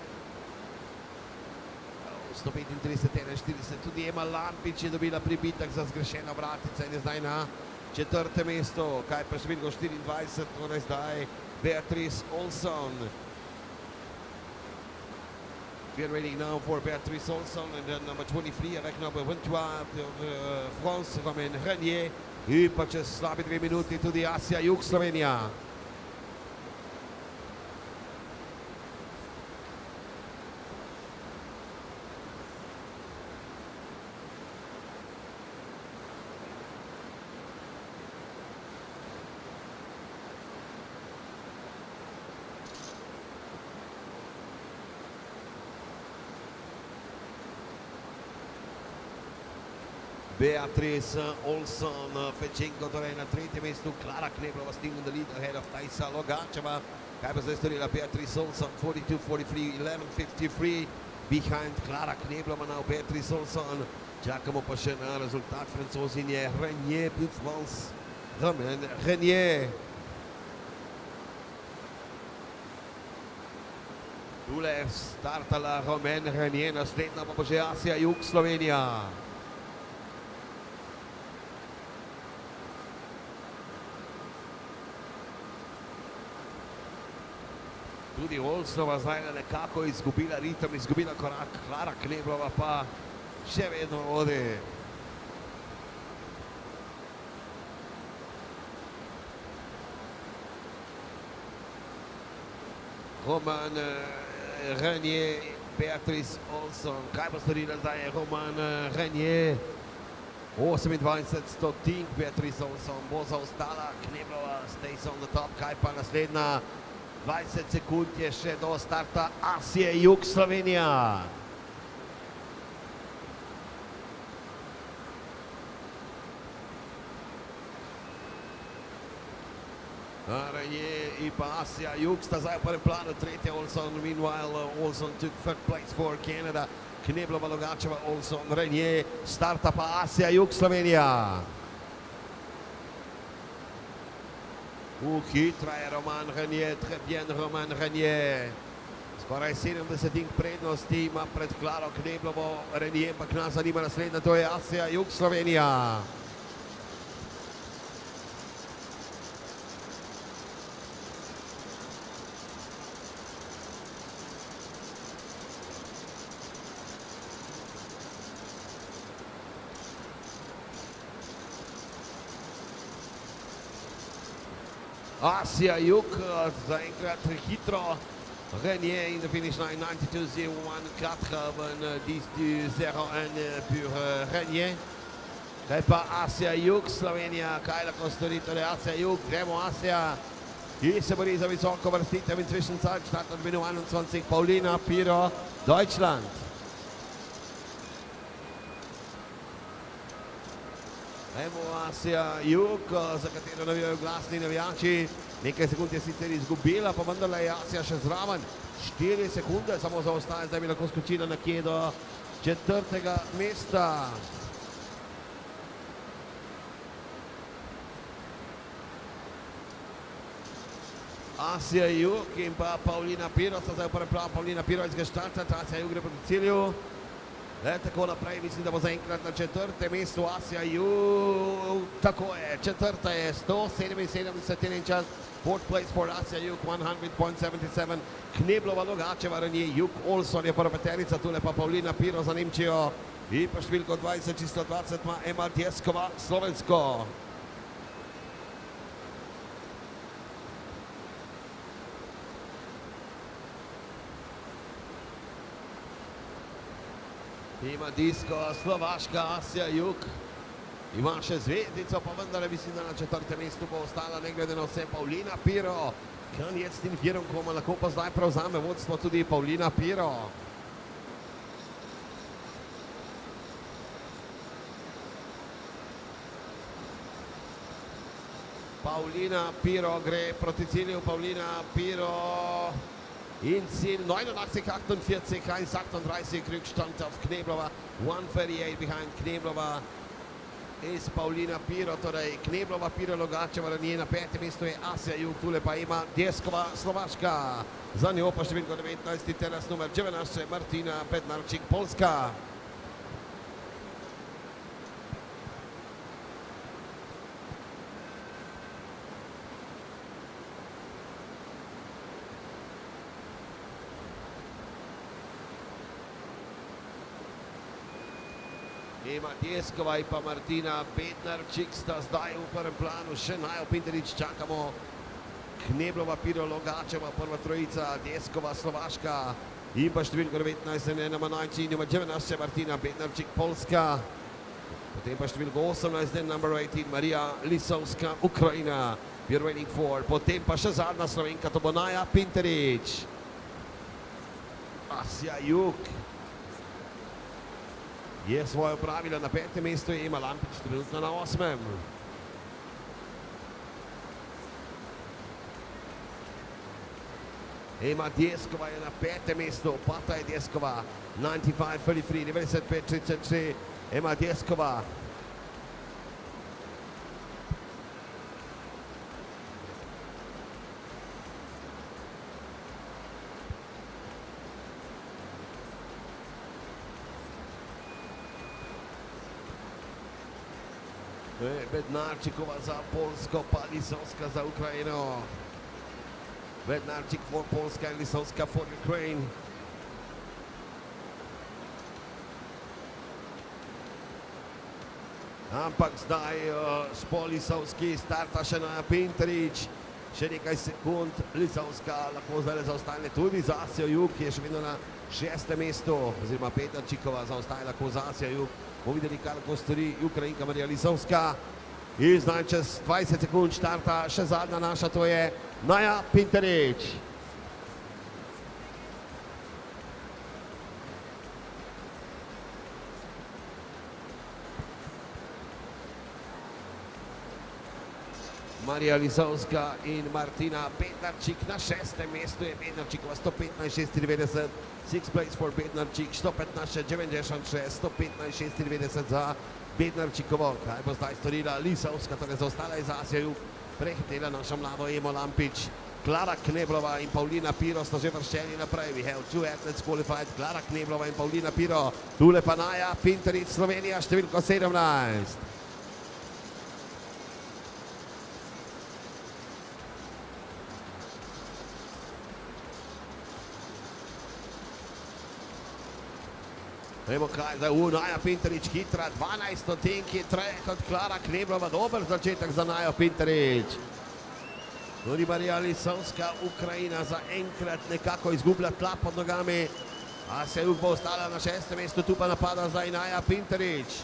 135, 41, tudi Ema Lampič je dobila pribitek za zgrešeno vratica in je zdaj na četrtem mestu, kaj pa številko 24, torej zdaj Beatrice Olsson. We are ready now for Beatrice Olsson and then number 23 avec number 23 France Romain Hrnje in pa čez slabe 2 minuti tudi Asja Juk Slovenija. Beatrice Olson, Fechenko torej na tretjem mestu, Klara Kneblova still in the lead ahead of Tajsa Logačeva. Kaj pa zdaj storila Beatrice Olson, 42-43, 11-53 behind Klara Kneblova now Beatrice Olson. Čakamo pa še na rezultat Francozinje Renier Blitzvals. Renier. Tule je startala Romain Renier, naslednja pa že Asja Jug Slovenija. Tudi Olsnova zdaj nekako izgubila ritem, izgubila korak, Klara Kneblova pa še vedno vodi. Romain Renier, Beatrice Olson, kaj pa storila zdaj Romain Renier? 28 stotink Beatrice Olson bo zaostala, Kneblova stays on the top, kaj pa naslednja? 20 sekund je še do starta Asije Jug Slovenija. Renier in pa Asija Jug sta zdaj v prvem planu, tretja Olson, meanwhile Olson took third place for Canada. Kneblova, Logačeva, Olson, Renier, starta pa Asija Jug Slovenija. Hitra je Romain Renier, très bien Romain Renier. Skoraj 70 prednosti ima pred Klaro Kneblovo, Renier pa nas zanima naslednja, to je Asija Jug Slovenija. Asija Jug zaenkrat hitro, Renier in the finish line 92.01, 10.01 pour Renier. Kaj pa Asija Jug Slovenija, kaj lahko stori torej Asija Jug, gremo Asija, ki se bori za visoko vrstitev in zwischenzeit start od minu 21, Paulina Piro, Deutschland. Evo Asija Jug, za katero navijajo glasni navijači. Nekaj sekund je sicer izgubila, pa vendarle je Asija še zraven. 4 sekunde samo zaostaja, zdaj bi lahko skočila nekje do 4. mesta. Asija Jug in pa Paulina Piro sta zdaj v prvem planu. Paulina Piro iz Gestalta, Asija Jug gre proti cilju. Tako naprej, mislim, da bo zaenkrat na 4. mestu Asija Jug. Tako je, 4. je 177 in čas. 4th place for Asija Jug, 100.77. Kneblova, Logačeva, Renier, Jug, Olson je prva peterica, tule pa Paulina Piro za Nemčijo. In pa številko 20, čisto 20 ima Ema Tjeskova, Slovensko. Ima disko Slovaška, Asija Jug. Ima še zvezdico, pa vendar mislim, da na 4. mestu bo ostala ne glede na vse Paulina Piro. Kan jetzt in Führung kommen, lahko pa zdaj prevzame vodstvo tudi Paulina Piro. Paulina Piro gre proti cilju, Paulina Piro in cilj 89-48, 1:38 Rückstand auf Kneblova, 1:38 behind Kneblova is Paulina Piro, torej Kneblova, Piro, Logačeva, Renier, na 5. mestu je Asija Jug, tule pa ima Tjeskova, Slovaška, za njo pa številko 19, teraz numer 19, Martina Bednarčik, Polska. Ema Tjeskova in pa Martina Bednarčik sta zdaj v prvem planu, še Najo Pinterič čakamo. Kneblova, Piro, Logačeva, prva trojica, Tjeskova, Slovaška in pa številko 19, Nenama Najči, nummer 19, Martina Bednarčik, Polska. Potem pa številko 18, number 18, Marija Lisovska, Ukrajina, we're waiting for. Potem pa še zadnja Slovenka, to bo Naja Pinterič. Asija Jug. je svoje opravila na 5. mestu, Ema Lampič trenutno na 8. Ema Djeskova je na 5. mestu, Pata je Djeskova, 95-33, 95-33, Ema Djeskova. Bednarčikova za Polsko, pa Lisovska za Ukrajino. Bednarčik for Polska in Lisovska for Ukraine. Ampak zdaj po Lisovski starta še Naja Pinterič. Še nekaj sekund Lisovska lahko zdaj zaostane tudi za Asijo Jug, ki je še vedno na 6. mestu, oziroma Bednarčikova zaostaja lahko za Asijo Jug. Bomo videli, kaj lahko stori Ukrajinka Marija Lisovska. In zdaj čez 20 sekund štarta še zadnja naša, to je Naja Pinterič. Marija Lisovska in Martina Bednarčik na 6. mestu je Bednarčikova 115-96, 6th place for Bednarčik, 115-96, 115-96 za Bednarčikovo. Kaj bo zdaj storila Lisovska, torej zaostala je za Asijo Jug, prehitela naša mlado Emo Lampič. Klara Kneblova in Paulina Piro sta že vrščeni naprej. We have two athletes qualified, Klara Kneblova in Paulina Piro. Tule pa Naja Pinterič, Slovenija, številko 17. Vemo kaj, zdaj Naja Pinterič hitra, 12 stotinki, traje kot Klara Kneblova, dober začetek za Najo Pinterič. Tudi Marija Lisovska, Ukrajina za enkrat nekako izgublja tla pod nogami, Asija Jug bo ostala na 6. mestu, tu pa napada zdaj Naja Pinterič.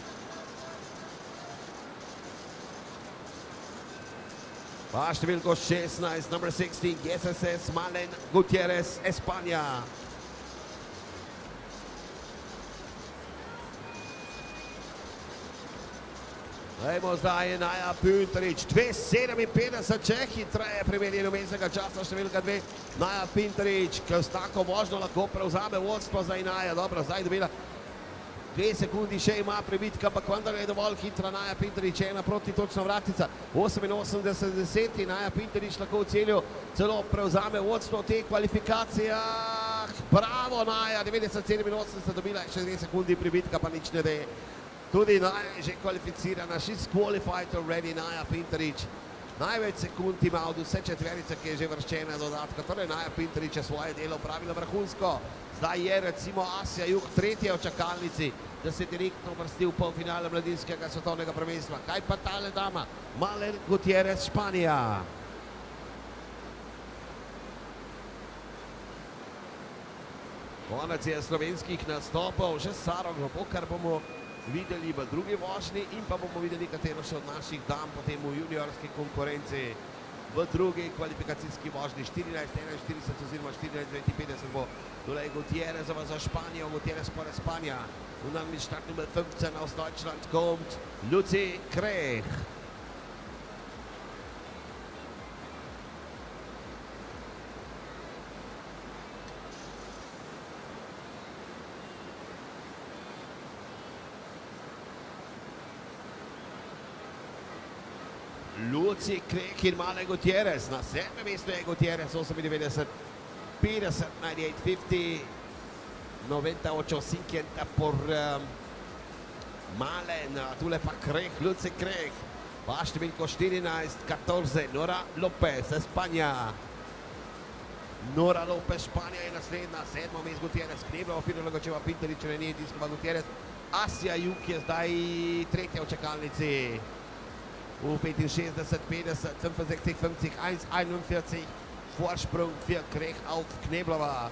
Pa številko 16, number 16, GSS Malen Gutierrez, Espanja. Dajmo zdaj Naja Pinterič, 2:57 Čehi, traje premerjeno mestnega časa, številka 2, Naja Pinterič, ki s tako možno lahko prevzame vodstvo za Naja. Dobro, zdaj dobila 2 sekundi, še ima prebitka, ampak vendar je dovolj hitra Naja Pinterič, ena proti točna vratica, 88-10, Naja Pinterič lahko v celju celo prevzame vodstvo v teh kvalifikacijah. Bravo Naja, 90-87 dobila še 2 sekundi prebitka, pa nič ne de. Tudi Naja je že kvalificirana, she's qualified already, Naja Pinterič. Največ sekund ima od vse četverice, ki je že vrščena dodatka, torej Naja Pinterič je svoje delo opravila vrhunsko. Zdaj je recimo Asija Jug tretja v čakalnici, da se direktno vrsti v polfinale mladinskega svetovnega prvenstva. Kaj pa tale dama? Malen Gutierrez, Španija. Konec je slovenskih nastopov, že Saro Globo, kar bomo videli v drugi vožnji in pa bomo videli, katero še od naših dam potem v juniorski konkurenci. V drugi kvalifikacijski vožnji 14:41 oziroma 14:59 bo tole Gutierrezova za Španijo, Gutierrez por Espanja. Und dann mit Startnummer 15 aus Deutschland kommt Lucy Krech. Lucy Krech in Malen Gutierrez, na 7. mestu je Gutierrez, 98, 50, 98, 50, 98, por Malen, tule pa Krech, Lucy Krech, pa številko 14, 14, Nora Lopez, Espanja. Nora Lopez, Španija je naslednja, 7. mest Gutierrez, Kneblova, Pirologočeva, Pinterič, Rene, Diskova, Gutierrez, Asija Jug je zdaj tretja v čakalnici. U 65, 50, 65, 50, 1,41 Vorsprung für Krech auf Kneblova.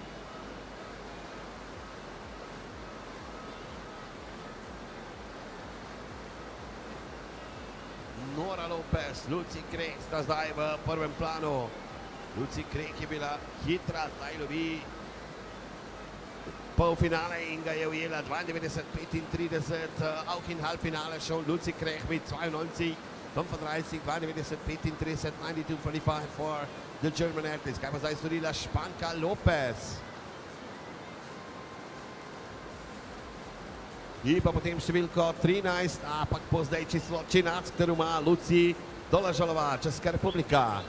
Nora Lopez, Lucy Krech sta zdaj v prvem planu. Lucy Krech je bila hitra, zdaj lovi polfinale in ga je ujela 92-35, auch in halbfinale schon Lucy Krech mit 92, 35, 92-35, 92-45 for the German athletes. Kaj pa zdaj storila Španka Lopez. In pa potem številko 13, ampak pozdaj číslo 13, ktorú má Lucy Doležalová, Česká republika.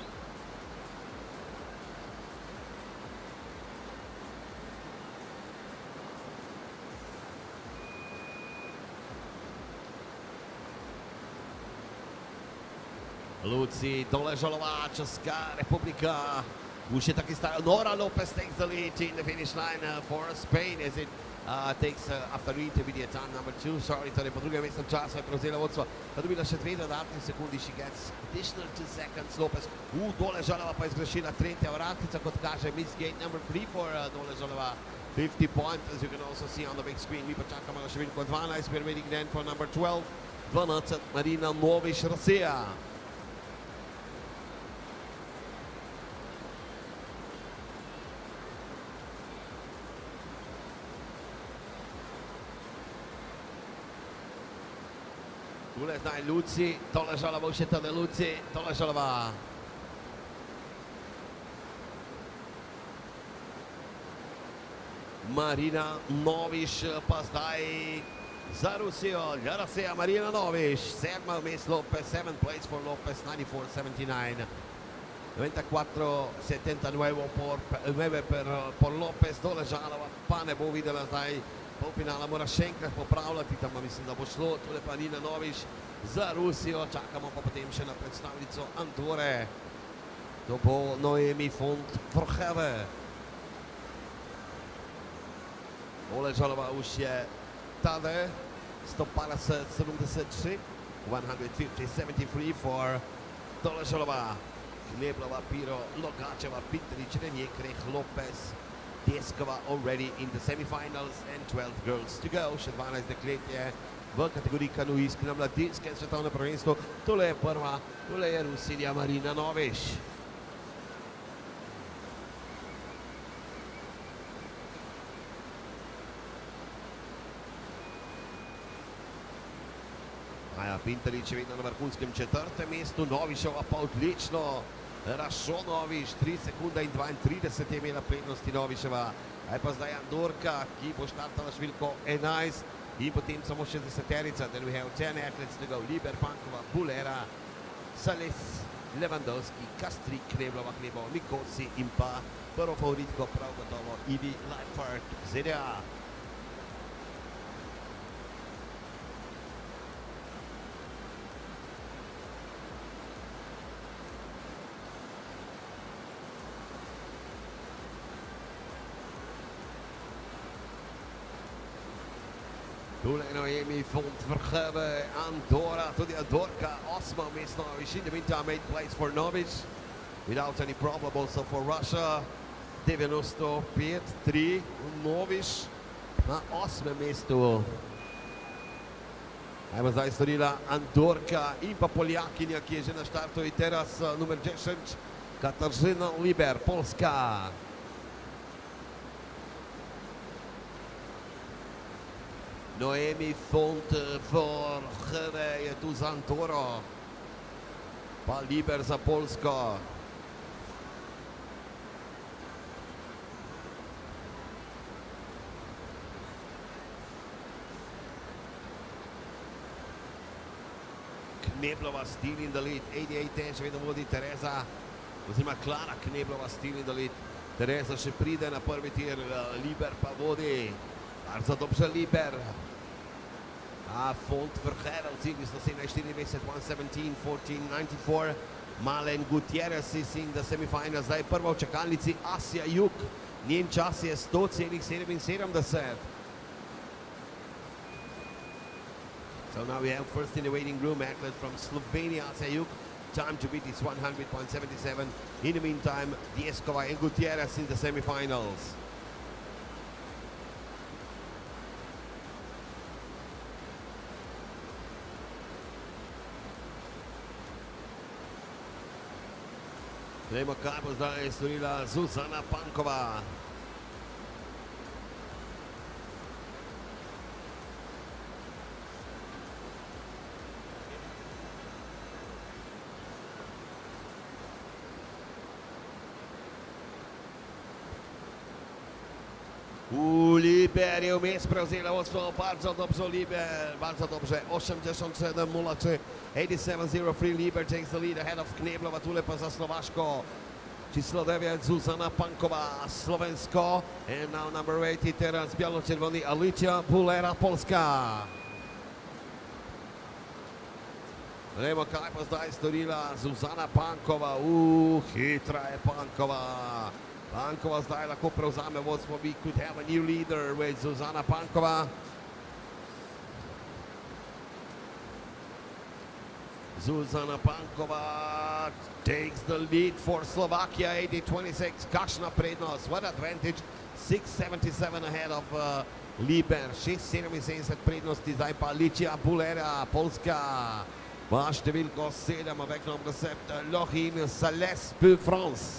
Lucy Doležalová, Česká republika. Už je taky stále. Nora Lopez takes the lead in the finish line for Spain as it takes after intermediate time number 2. Sorry, torej po drugem mestnem času je prevzela vodstvo. Pa dobila še 2 dodatne sekundi. She gets additional 2 seconds. Lopez. Doležalova pa je zgrešila tretja vratnica, kot kaže miss gate number 3 for Doležalova. 50 points, as you can also see on the big screen. Mi pa čakamo na številko 12. We're waiting then for number 12. 12 Marina Noviš, Rusija. Tule zdaj Lucy Doležalova, už je tady Lucy Doležalová. Marina Noviš pa zdaj za Rusijo. Rusija Marina Noviš, 7. mesto Lopez, 7th place for Lopez, 94-79. 94-79 por Lopez. Doležalova pa ne bo videla zdaj polfinala, mora še enkrat popravljati, tam mislim, da bo šlo. Tole pa Nina Noviš za Rusijo, čakamo pa potem še na predstavnico Andore. To bo Noemi von Vrcheve. Doležalova už je tady, 173, 150-73 for Doležalova. Kneblova, Piro, Logačeva, Pitrič, Renje, Krech, Lopez, Deskova already in the semifinals and 12 girls to go. Še 12 deklet je v kategoriji kanuistk na mladinskem svetovnem prvenstvu. Tole je prva, tole je Rusija Marina Noviš. Maja Pinterič je vedno na vrhunskem 4. mestu, Novišova pa odlično. Rašonoviš, 3 sekunde in 32 je imela prednosti Noviševa. Aj pa zdaj Andorka, ki bo štartala številko 11 in potem samo še 10-terica. Then we have 10 athletes to go. Liber, Pankova, Bulera, Salis, Lewandowski, Kastrik, Kneblova, Mikosi in pa prvo favoritko prav gotovo Ivi Leifert, ZDA. Tule Noemi von Vrcheve, Andora, tudi Andorka, 8. mesto Noviš. In the meantime, 8th place for Noviš, without any problem also for Russia. 95-3, Noviš na 8. mestu. Ajmo zdaj storila Andorka in pa Poljakinja, ki je že na štartu. In teraz numer 10, Katarzyna Liber, Polska. Noemi von Vrcheve je tu za Andoro, pa Liber za Polsko. Kneblova still in the lead, 88 še vedno vodi Tereza, oziroma Klara Kneblova still in the lead. Tereza še pride na prvi tir, Liber pa vodi. Bardzo dobrze Liber. A von Vrcheve odzigli so 24, 117, 14, 94. Malen Gutierrez is in the semifinals. Zdaj prva v čakalnici Asja Juk. Njen čas je 100,77. So now we have first in the waiting room athlete from Slovenia, Asja Juk. Time to beat is 100.77. In the meantime, Deskova and Gutierrez in the semifinals. Gremo, kaj bo zdaj storila Zuzana Pankova. Liber je vmes prevzela vodstvo, bardzo dobrze Liber, bardzo dobrze, 87-03, 87-03, Liber takes the lead ahead of Kneblova, tule pa za Slovaško. Číslo 9, Zuzana Panková, Slovensko, and now number 80, teraz bialo-červený Alicia Bulera, Polska. Gremo, kaj pa zdaj storila Zuzana Panková, hitra je Panková. Pankova zdaj lahko prevzame vodstvo, we could have a new leader with Zuzana Pankova. Zuzana Pankova takes the lead for Slovakia, 80-26, kakšna prednost, what advantage, 6.77 ahead of Liber, 6.77 prednosti, zdaj pa Alicia Bulera, Polska, má številko 7, avec nombre 7, Laurine Sales, Peu France.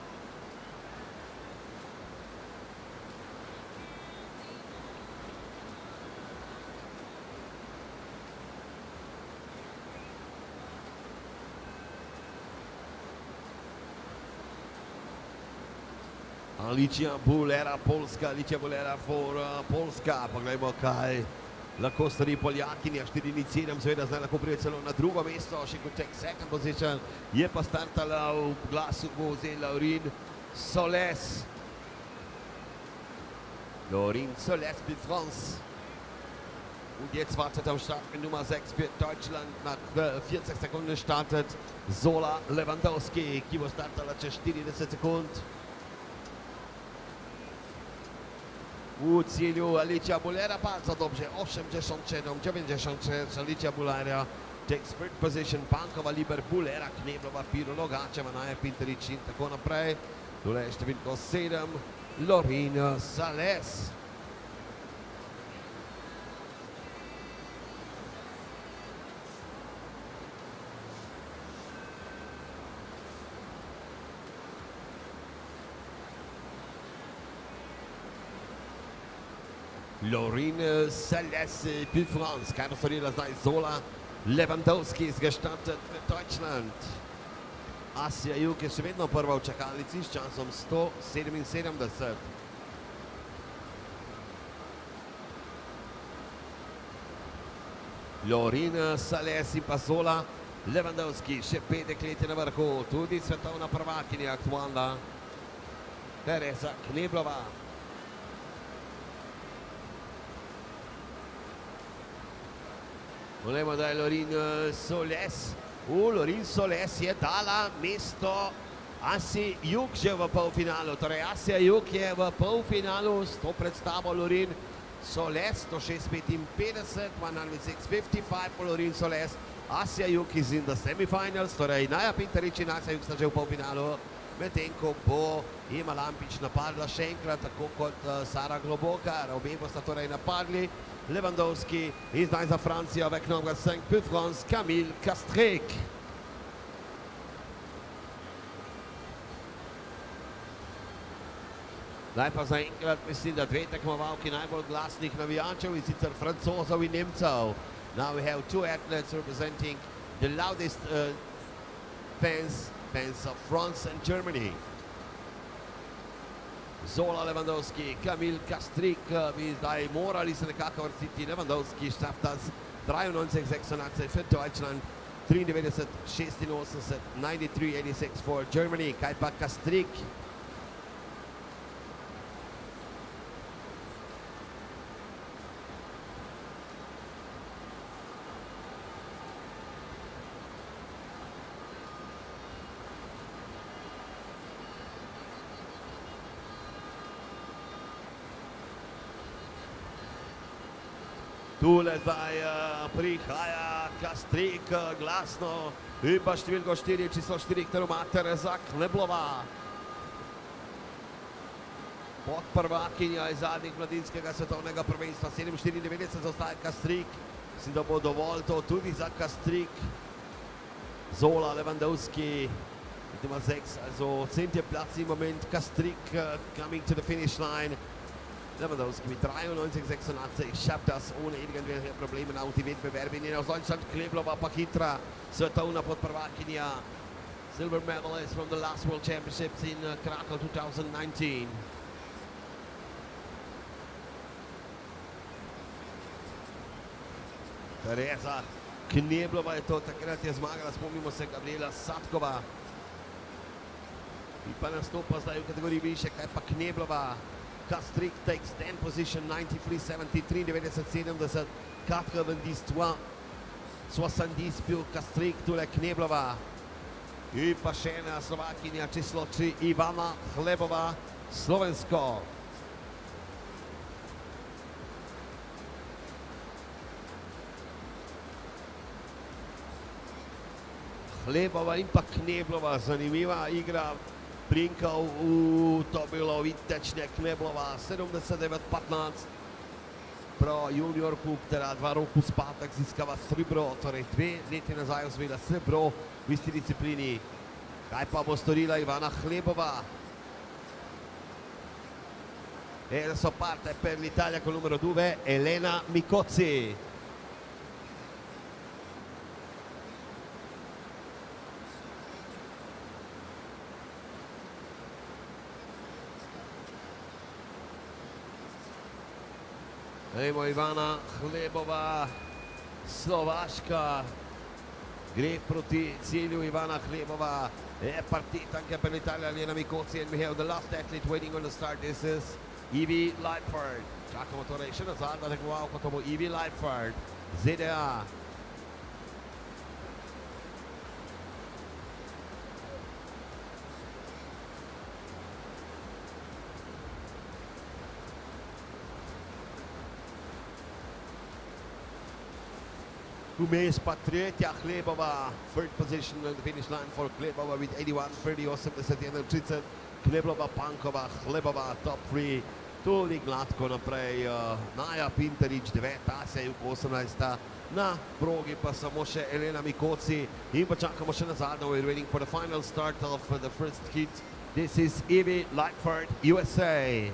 Alicia Bulera, Polska, Alicia Bulera for Polska, poglejmo kaj lahko stori Poljakinja, 4.07, seveda zdaj lahko pride celo na drugo mesto, she could take second position, je pa startala v glasu vzela Laurine Sales. Laurine Sales für France. Und jetzt wartet am Start mit Nummer 6 für Deutschland, nach 40 Sekunden startet Zola Lewandowski, ki bo startala čez 40 sekund. V cilju Alicia Bulera, bardzo dobrze, 87-96, Alicia Bulera takes third position, Pankova, Liber, Bulera, Kneblova, Piro, Logačeva, Naja, Pinterič in tako naprej. Tole je številko 7, Laurine Sales. Laurine Sales für France, keine storila zdaj Zola Lewandowski ist gestartet für Deutschland. Asja Juk je še vedno prva v čakalnici s časom 177. Laurine Sales in pa Zola Lewandowski, še 5 dekleti na vrhu, tudi svetovna prvakinja aktualna Teresa Kneblova. Volemo, da je Laurine Sales. Laurine Sales je dala mesto Asi Juk že v polfinalu. Torej, Asja Juk je v polfinalu s to predstavo Laurine Sales, 106.55, 106.55 for Laurine Sales. Asja Juk is in the semifinals, torej Naja Pinterič in Asja Juk sta že v polfinalu, medtem ko bo Ema Lampič napadla še enkrat, tako kot Sara Globokar. Obe bosta torej napadli. Lewandowski in zdaj za Francijo, avec nombre 5 pour France, Camille Castrec. Zdaj pa zaenkrat mislim, da dve tekmovalki najbolj glasnih navijačev, in sicer Francozov in Nemcev. Now we have two athletes representing the loudest fans of France and Germany. Zola Lewandowski, Camille Castrec, bi zdaj morali se nekako vrstiti. Lewandowski schafft das 93-86 für Deutschland, 93-86, 93-86 for Germany. Kaj pa Castrec? Tule zdaj prihaja Castrec glasno in pa številko 4, číslo 4, ktorú má Teresa Kneblova. Podprvakinja iz zadnjih mladinskega svetovnega prvenstva, 7.94 zostaje Castrec. Mislim, da bo dovolj to tudi za Castrec. Zola Lewandowski mit Nummer 6, also 10. Platz im Moment. Castrec coming to the finish line. Lewandowski mit 93-86 schafft das ohne irgendwelche Probleme auch die Wettbewerbe in aus Deutschland. Kneblova Pakitra, svetovna podprvakinja, silver medalist from the last World Championships in Krakow 2019. Tereza Kneblova je to takrat je zmagala, spomnimo se Gabriela Satkova. In pa nastopa zdaj v kategoriji više, kaj pa Kneblova. Castrik takes 10 position, 93-73, 90-70, 93, 70 bil Castrik, tule Kneblova. In pa še ena Slovakinja, číslo 3, Ivana Chlebová, Slovensko. Chlebova in pa Kneblova, zanimiva igra prinkov, to bilo výtečně Kneblova, 79-15 pro juniorku, která 2 roky zpátek získala srebro, torej 2 lety nazaj osvojila srebro v isti disciplíni. Kaj pa bo storila Ivana Chlebova? E adesso parte per l'Italia con il numero 2 Elena Micozzi. Vedemo Ivana Chlebova, Slovaška, gre proti cilju Ivana Chlebova, è partita anche per l'Italia Elena Micozzi, and we have the last athlete waiting on the start. This is Evie Lightford. Čakamo torej še na zadnja tekmovalka, to bo Evie Lightford, ZDA. Vmes pa tretja Chlebova, third position on the finish line for Chlebova with 81-30, 81-30, Kneblova, Pankova, Chlebova, top 3, tudi gladko naprej, Naja Pinterič, 9, Asja Juk, 18, na progi pa samo še Elena Micozzi in pa čakamo še na zadnjo, we're waiting for the final start of the first heat. This is Evie Lightford, USA.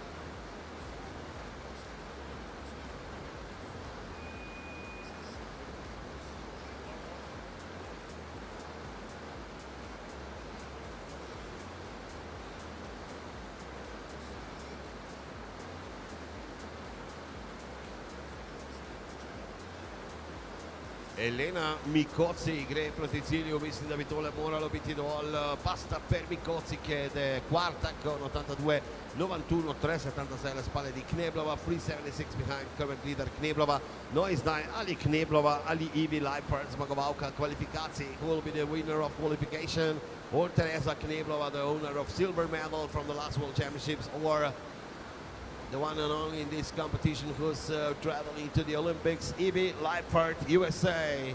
Elena Micozzi gre proti cilju, mislim da bi tole moralo biti dovolj, basta per Micozzi che è quarta con 82-91, 3-76 alle spalle di Kneblova, 3-76 behind current leader Kneblova. No je zdaj ali Kneblova ali Evie Lightford, zmagovalka kvalifikacij, who will be the winner of qualification, or Tereza Kneblova, the owner of silver medal from the last World Championships, or the one and only in this competition who's traveling to the Olympics, Evie Lightford, USA.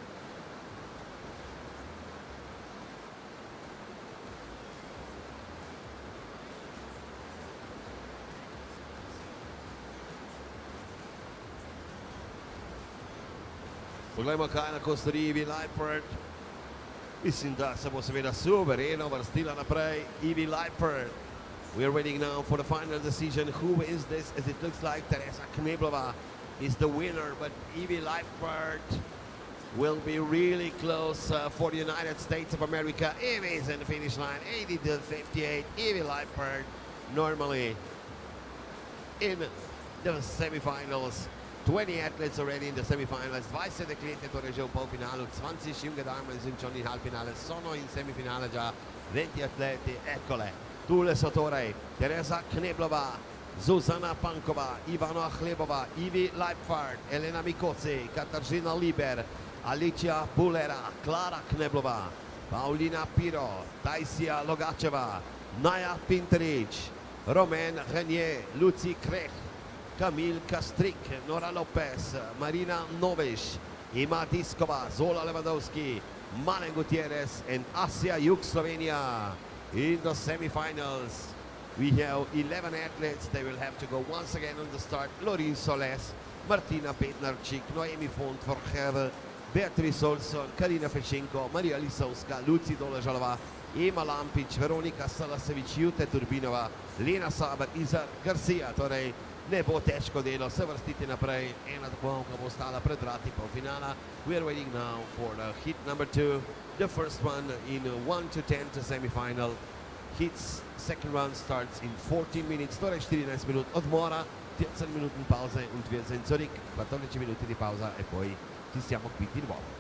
Poglejmo, kaj lahko stori Evie Lightford. Mislim, da se bo seveda suvereno vrstila naprej Evie Lightford. We are waiting now for the final decision. Who wins this? As it looks like Tereza Kneblova is the winner, but Evie Lightford will be really close for the United States of America. Evie is in the finish line, 80-58. Evie Lightford normally in the semifinals. 20 athletes already in the semifinals. 20 atleti torej že v polfinalu, 20 junge dame sind schon in halbfinale, sono in semifinale già 20 atleti, eccole. Tule so torej Tereza Kneblova, Zuzana Pankova, Ivana Chlebova, Evie Lightford, Elena Micozzi, Katarzyna Liber, Alicia Pulera, Klara Kneblova, Paulina Piro, Taisia Logacheva, Naja Pinterič, Romain Renier, Lucy Krech, Kamil Kastrik, Nora Lopez, Marina Noviš, Ima Diskova, Zola Lewandowski, Malen Gutierrez and Asja Juk, Slovenia. In the semifinals, we have 11 athletes. They will have to go once again on the start. Lorin Soles, Martina Petnarčík, Noemi Font Forcheve, Beatrice Olson, Karina Fechenko, Maria Lisovska, Lucy Doležalová, Ema Lampič, Veronika Salasevič, Jute Turbinova, Lena Saber, Izar Garcia. Torej, ne bo težko delo se vrstiti naprej. Ena tekmovalka bo ostala pred vrati polfinala. We are waiting now for the heat number 2. The first one in 1-10 to semifinal. Heat's second round starts in 14 minutes, torej 14 minut odmora 14 Minuten Pause und wir sind zurück. 14 minuti di pausa e poi ci siamo qui di nuovo.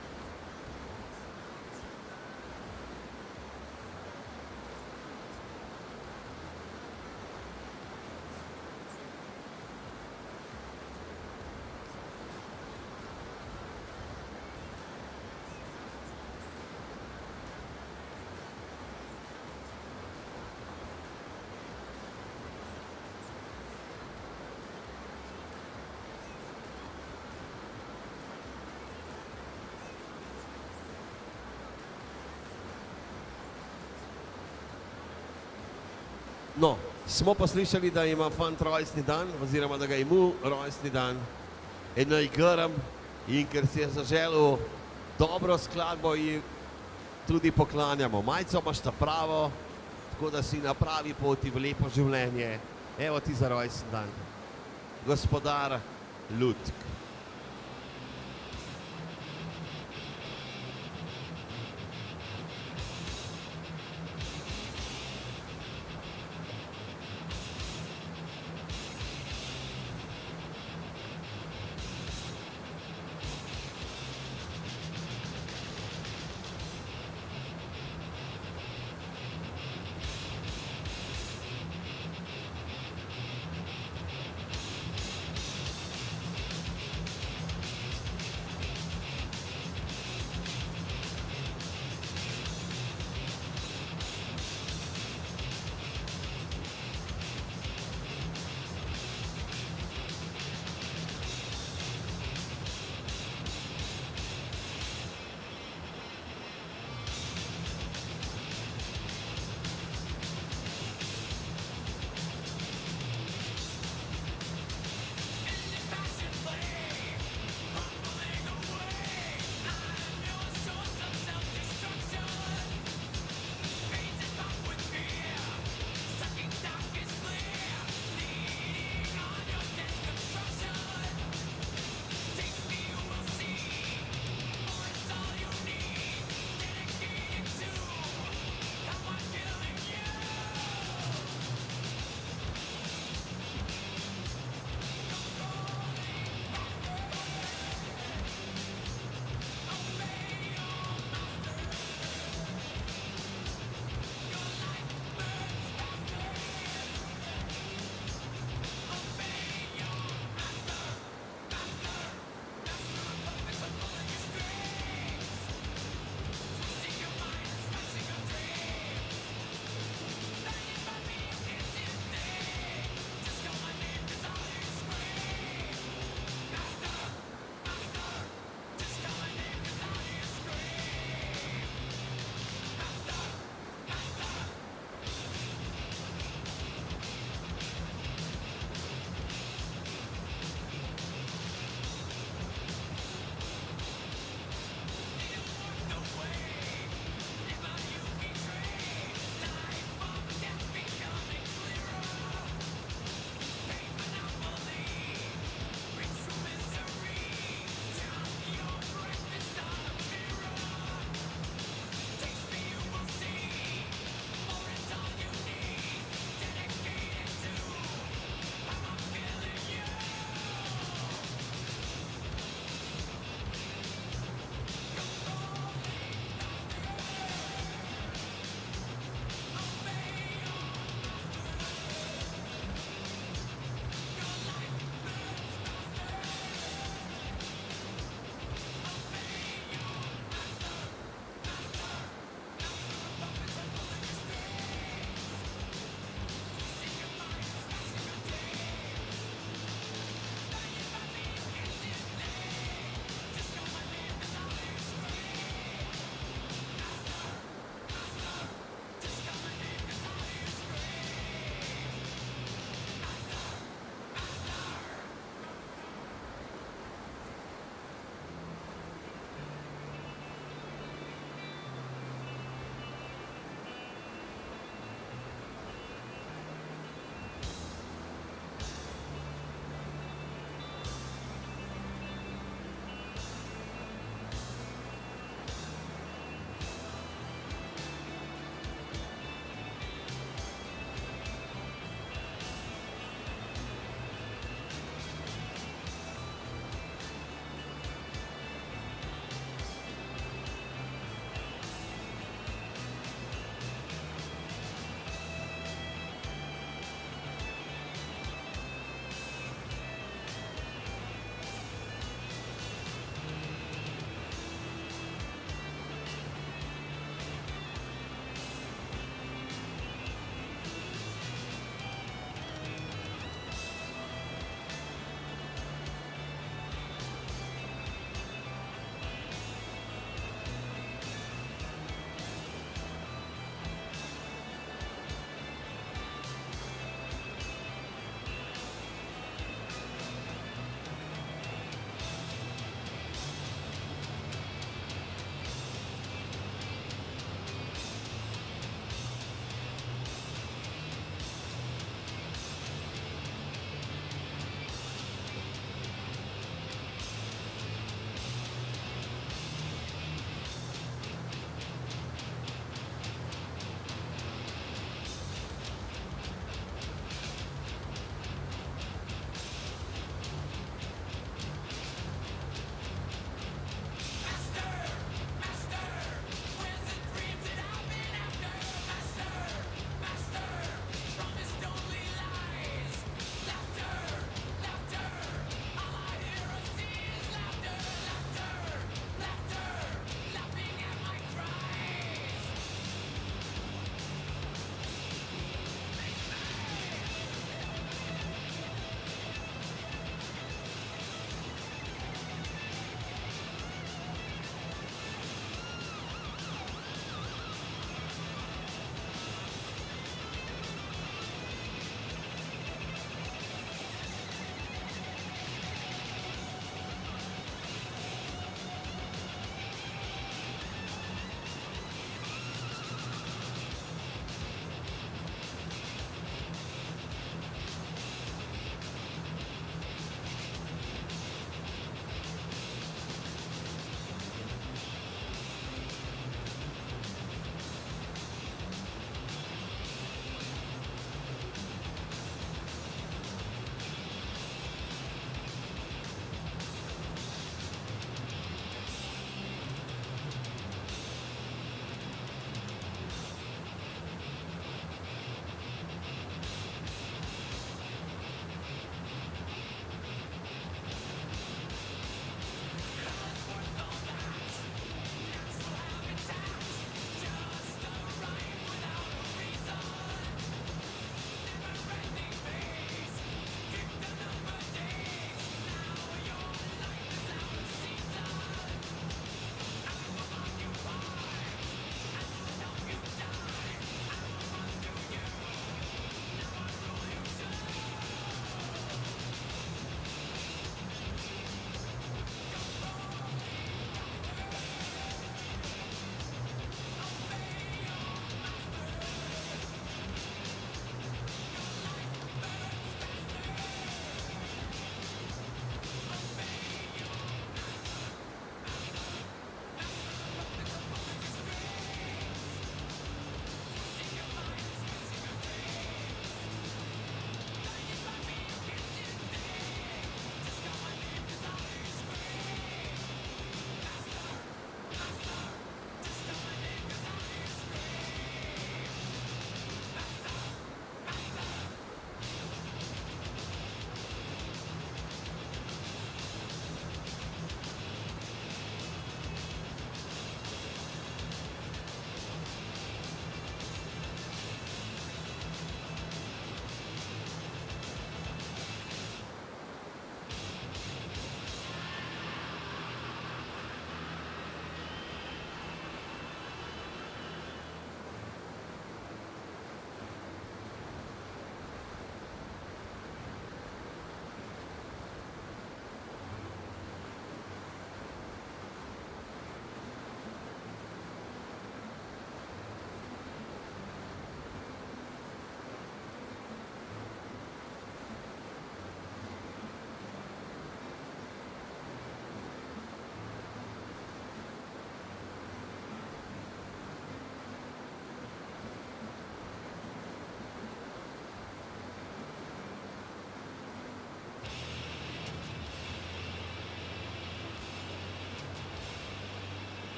No, smo pa slišali, da ima fant rojstni dan, oziroma da ga je mu rojstni dan. In naj grem, in ker si je zaželel dobro skladbo, ji tudi poklanjamo. Majco imaš ta pravo, tako da si na pravi poti v lepo življenje. Evo ti za rojstni dan. Gospodar Lutk.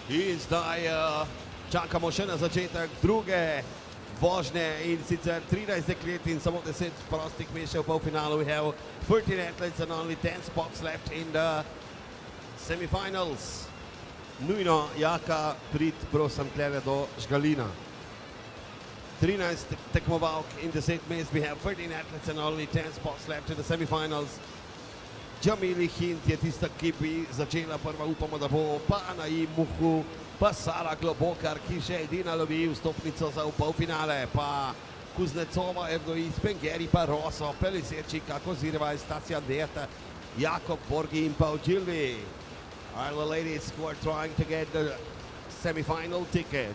In zdaj čakamo še na začetek druge vožnje in sicer 13 deklet in samo 10 prostih mest v polfinalu. We have 13 athletes and only 10 spots left in the semifinals. Nujno jaka prid, prosim, tlele do Žgalina. 13 tekmovalk in 10 mest. We have 13 athletes and only 10 spots left in the semifinals. Jamili Hind je tista, ki bi začela prva, upamo, da bo pa Anaí Muhu, pa Sara Globokar, ki še edina lovi vstopnico za polfinale, pa Kuznecova, Evdois, Pengeri, pa Rosso, Pelisečika, Kozireva, Stacija Deta, Jakob Borgi in pa Ogilvy. Are the ladies who are trying to get the semi-final ticket.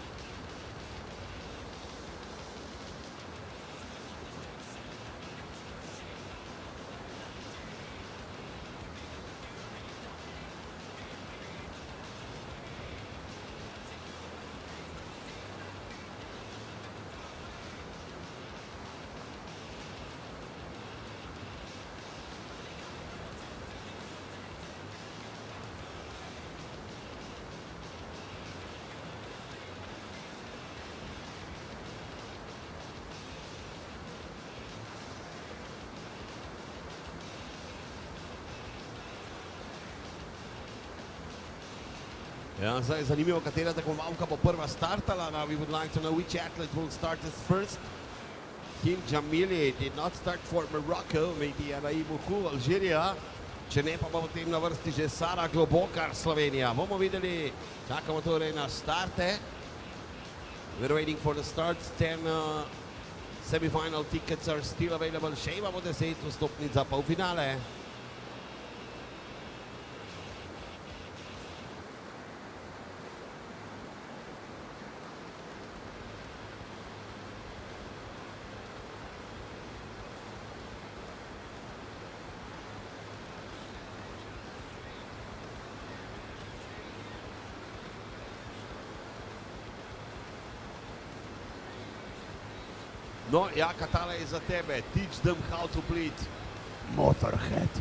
Ja, zdaj je zanimivo, katera tekmovalka bo prva startala. Now we would like to know which athlete will start as first. Hind Jamili did not start for Morocco, maybe Anaí Muhu, Algeria. Če ne, pa bo potem na vrsti že Sara Globokar, Slovenija. Bomo videli, čakamo torej na starte. We're waiting for the starts. 10 semi-final tickets are still available. Še imamo 10 vstopnic za polfinale. No, Jaka, tale je za tebe. Teach them how to bleed. Motorhead.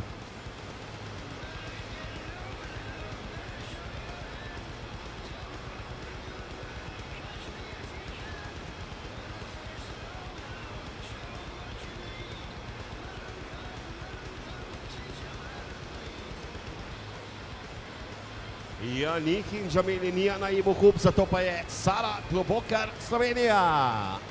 Ja, ni Hind Jamili, ni Anaí Muhu, zato pa je Sara Globokar, Slovenija.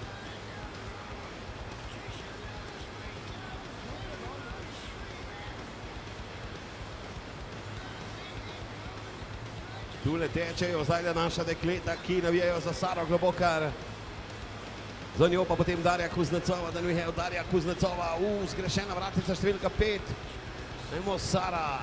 Tule tečejo zdaj naša dekleta, ki navijajo za Saro Globokar. Za njo pa potem Darja Kuznecova, da navijajo Darja Kuznecova. Zgrešena vratica številka 5. Najmo Sara.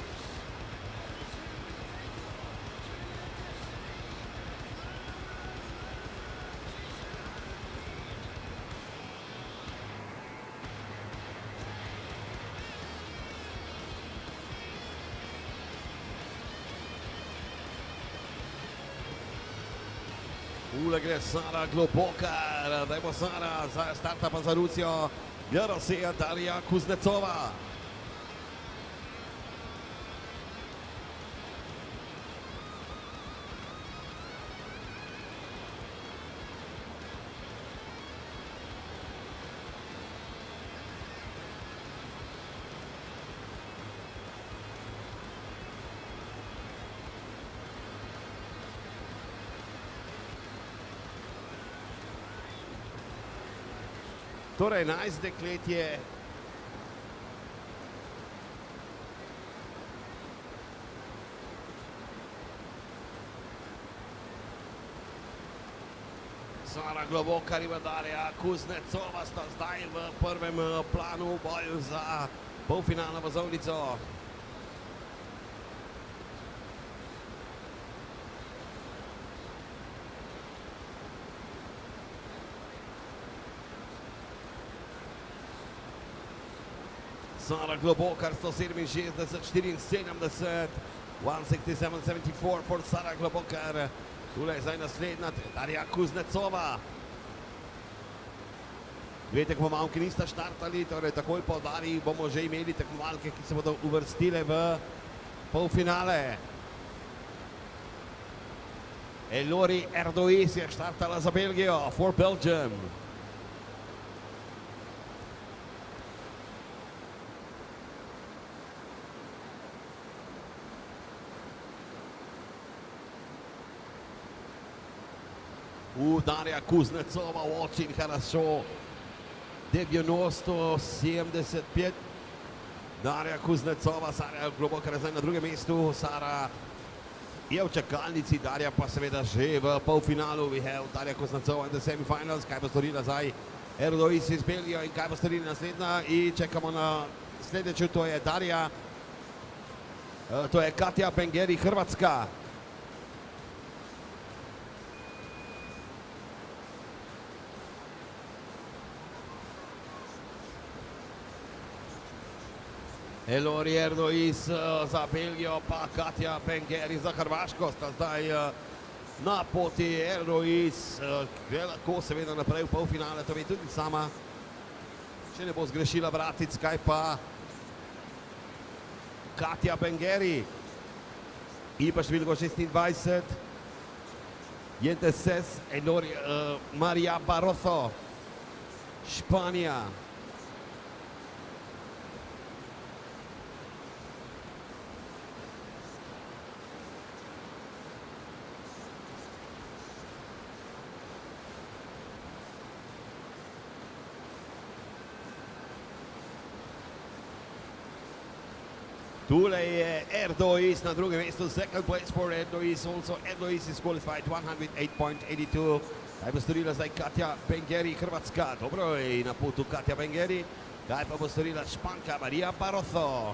Tule gre Sara Globokar, dajmo Sara, starta pa za Rusijo, Jarosija Darja Kuznecova. Torej, 11 deklet je. Sara Globokar in Darja Kuznecova sta zdaj v prvem planu v boju za polfinalno vozovnico. Sara Globokar 167, 74, 167-74 for Sara Globokar. Tule je zdaj naslednja, Darja Kuznecova. Dve tekmovalki nista štartali, torej takoj po Darji bomo že imeli tekmovalke, ki se bodo uvrstile v polfinale. Elori Erdois je štartala za Belgijo, for Belgium. Darja Kuznecova очень хорошо. 90-75. Darja Kuznecova, Sara Globokar zdaj na drugem mestu. Sara je v čakalnici, Darja pa seveda že v polfinalu. We have Darja Kuznecova in the semifinals. Kaj bo storila zdaj Erdois iz Belgijo in kaj bo storila naslednja? In čekamo na sljedeću, to je Darja. To je Katja Bengeri, Hrvatska. Elori Erdois za Belgijo, pa Katja Bengeri za Hrvaško. Sta zdaj na poti. Erdois gre lahko seveda naprej v polfinale, to ve tudi sama. Če ne bo zgrešila vratic, kaj pa Katja Bengeri. In pa številko 26. Yenteses Elori Maria Barroso, Španija. Tule je Erdois na drugem mestu, second place for Erdois, also Erdois is qualified 108.82. Kaj bo storila zdaj Katja Bengeri, Hrvatska? Dobro je na putu Katja Bengeri. Kaj pa bo storila Španka Maria Barroso?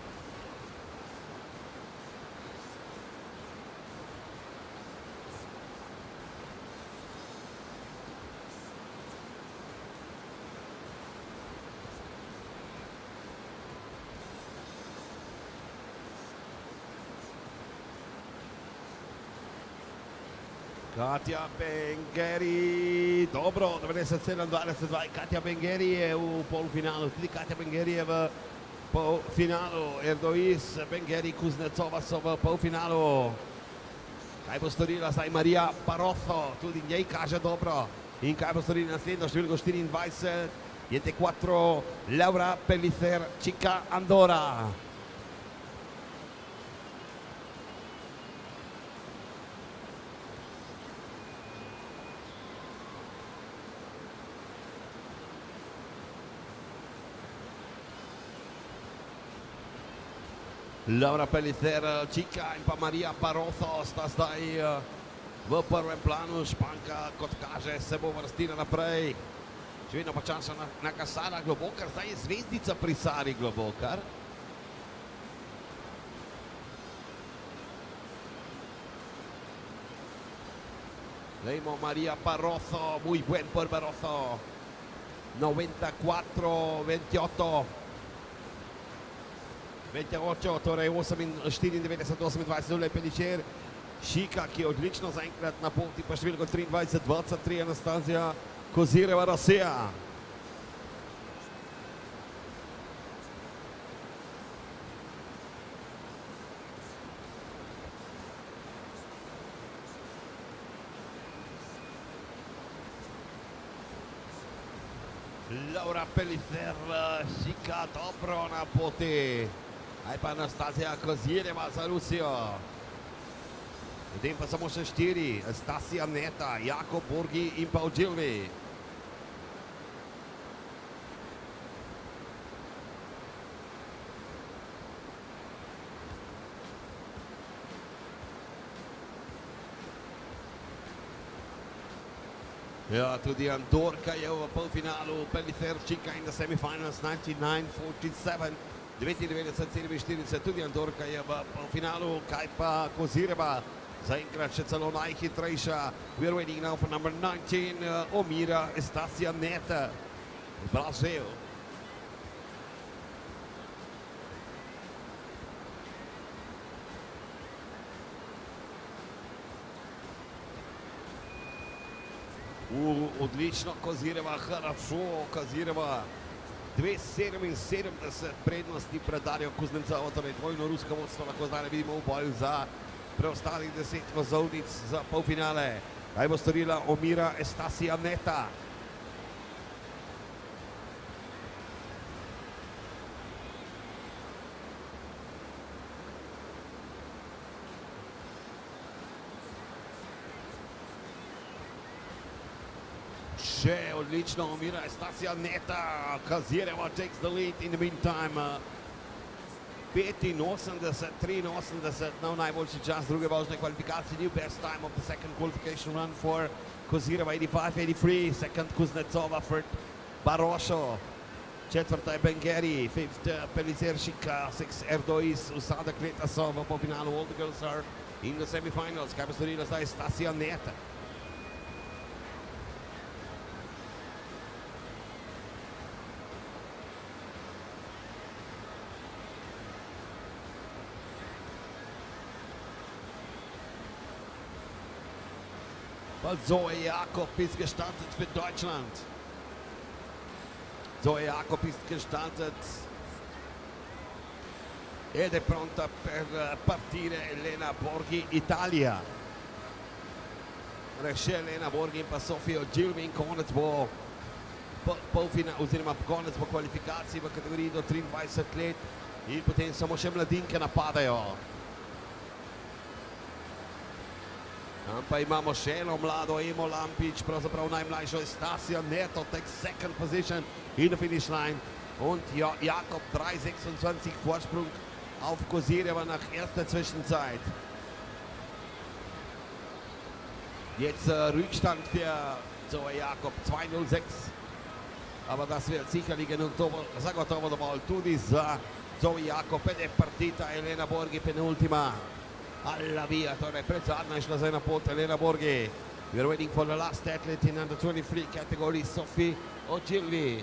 Katja Bengeri, dobro, 97-22, Katja Bengeri je v polfinalu, tudi Katja Bengeri je v polfinalu, Erdois, Bengeri, Kuznecova so v polfinalu. Kaj bo storila zdaj Maria Barroso, tudi njej kaže dobro. In kaj bo storila naslednjo številko 24, je T4, Laura Pellicer, Chica Andorra. Laura Pellicer, Chica in pa Maria Barroso sta zdaj v prvem planu. Španka, kot kaže, se bo vrstila naprej. Še vedno pa časa na Sara Globokar, zdaj je zvezdica pri Sari Globokar. Leimo Maria Barroso, muy buen por Barroso. 94-28. 28, torej 94-28, Lula Pellicer, Šika, ki je odlično zaenkrat na poti, pa številko 23-23, Anastazija Kozireva, Rusija. Laura Pellicer, Šika, dobro na poti. Aj pa Anastazija Kozireva za Rusijo. Potem pa samo še 4, Stasija Neta, Jakob Borgi in pa Ogilvy. Ja, tudi Andorka je v polfinalu, Pellicer, Šika in the semifinals 99-47. 99-47, tudi Andorka je v polfinalu, kaj pa Kozireva, zaenkrat še celo najhitrejša. We are waiting now for number 19, Omira Stasija Neta, Brazil. Odlično Kozireva, хорошо Kozireva. 2,77 prednosti pred Darjo Kuznecova, torej dvojno rusko vodstvo lahko zdaj vidimo v boju za preostalih 10 vozovnic za polfinale. Kaj bo storila Omira Estacianeta? Še odlično Omira Estacianeta. Kazireva takes the lead in the meantime. 85-83, now najboljši čas druge vožnje kvalifikacije, new best time of the second qualification run for Kozireva, 85-83, second Kuznetsova, third Barosho, četvrta je Bengeri, fifth Pelizeršika, sixth Erdois, vsa dekleta so v polfinalu, all the girls are in the semifinals. Kaj bo storila zdaj Estacianeta? Zoe Jakob ist gestartet für Deutschland. Zoe Jakob ist gestartet ed è pronta per partire Elena Borghi, Italia. Še Elena Borghi in pa Sofia Ogilvy, konec bo polfinal oziroma konec bo kvalifikacij v kategoriji do 23 let in potem samo še mladinke napadajo. Tam pa imamo še eno mlado Emo Lampič, pravzaprav najmlajšo Estacianeta, takes second position in the finish line. Und Jakob 3,26 Vorsprung auf Kozireva nach erster Zwischenzeit. Jetzt Rückstand für Zoe Jakob 2,06. Aber das wird sicherlich genug zagotovo dovolj tudi za Zoe Jakob ed è partita Elena Borghi penultima. Alla via, torej predzadnja je šla zdaj na pot Elena Borghi. We are waiting for the last athlete in under 23 category, Sophie Ogilvy.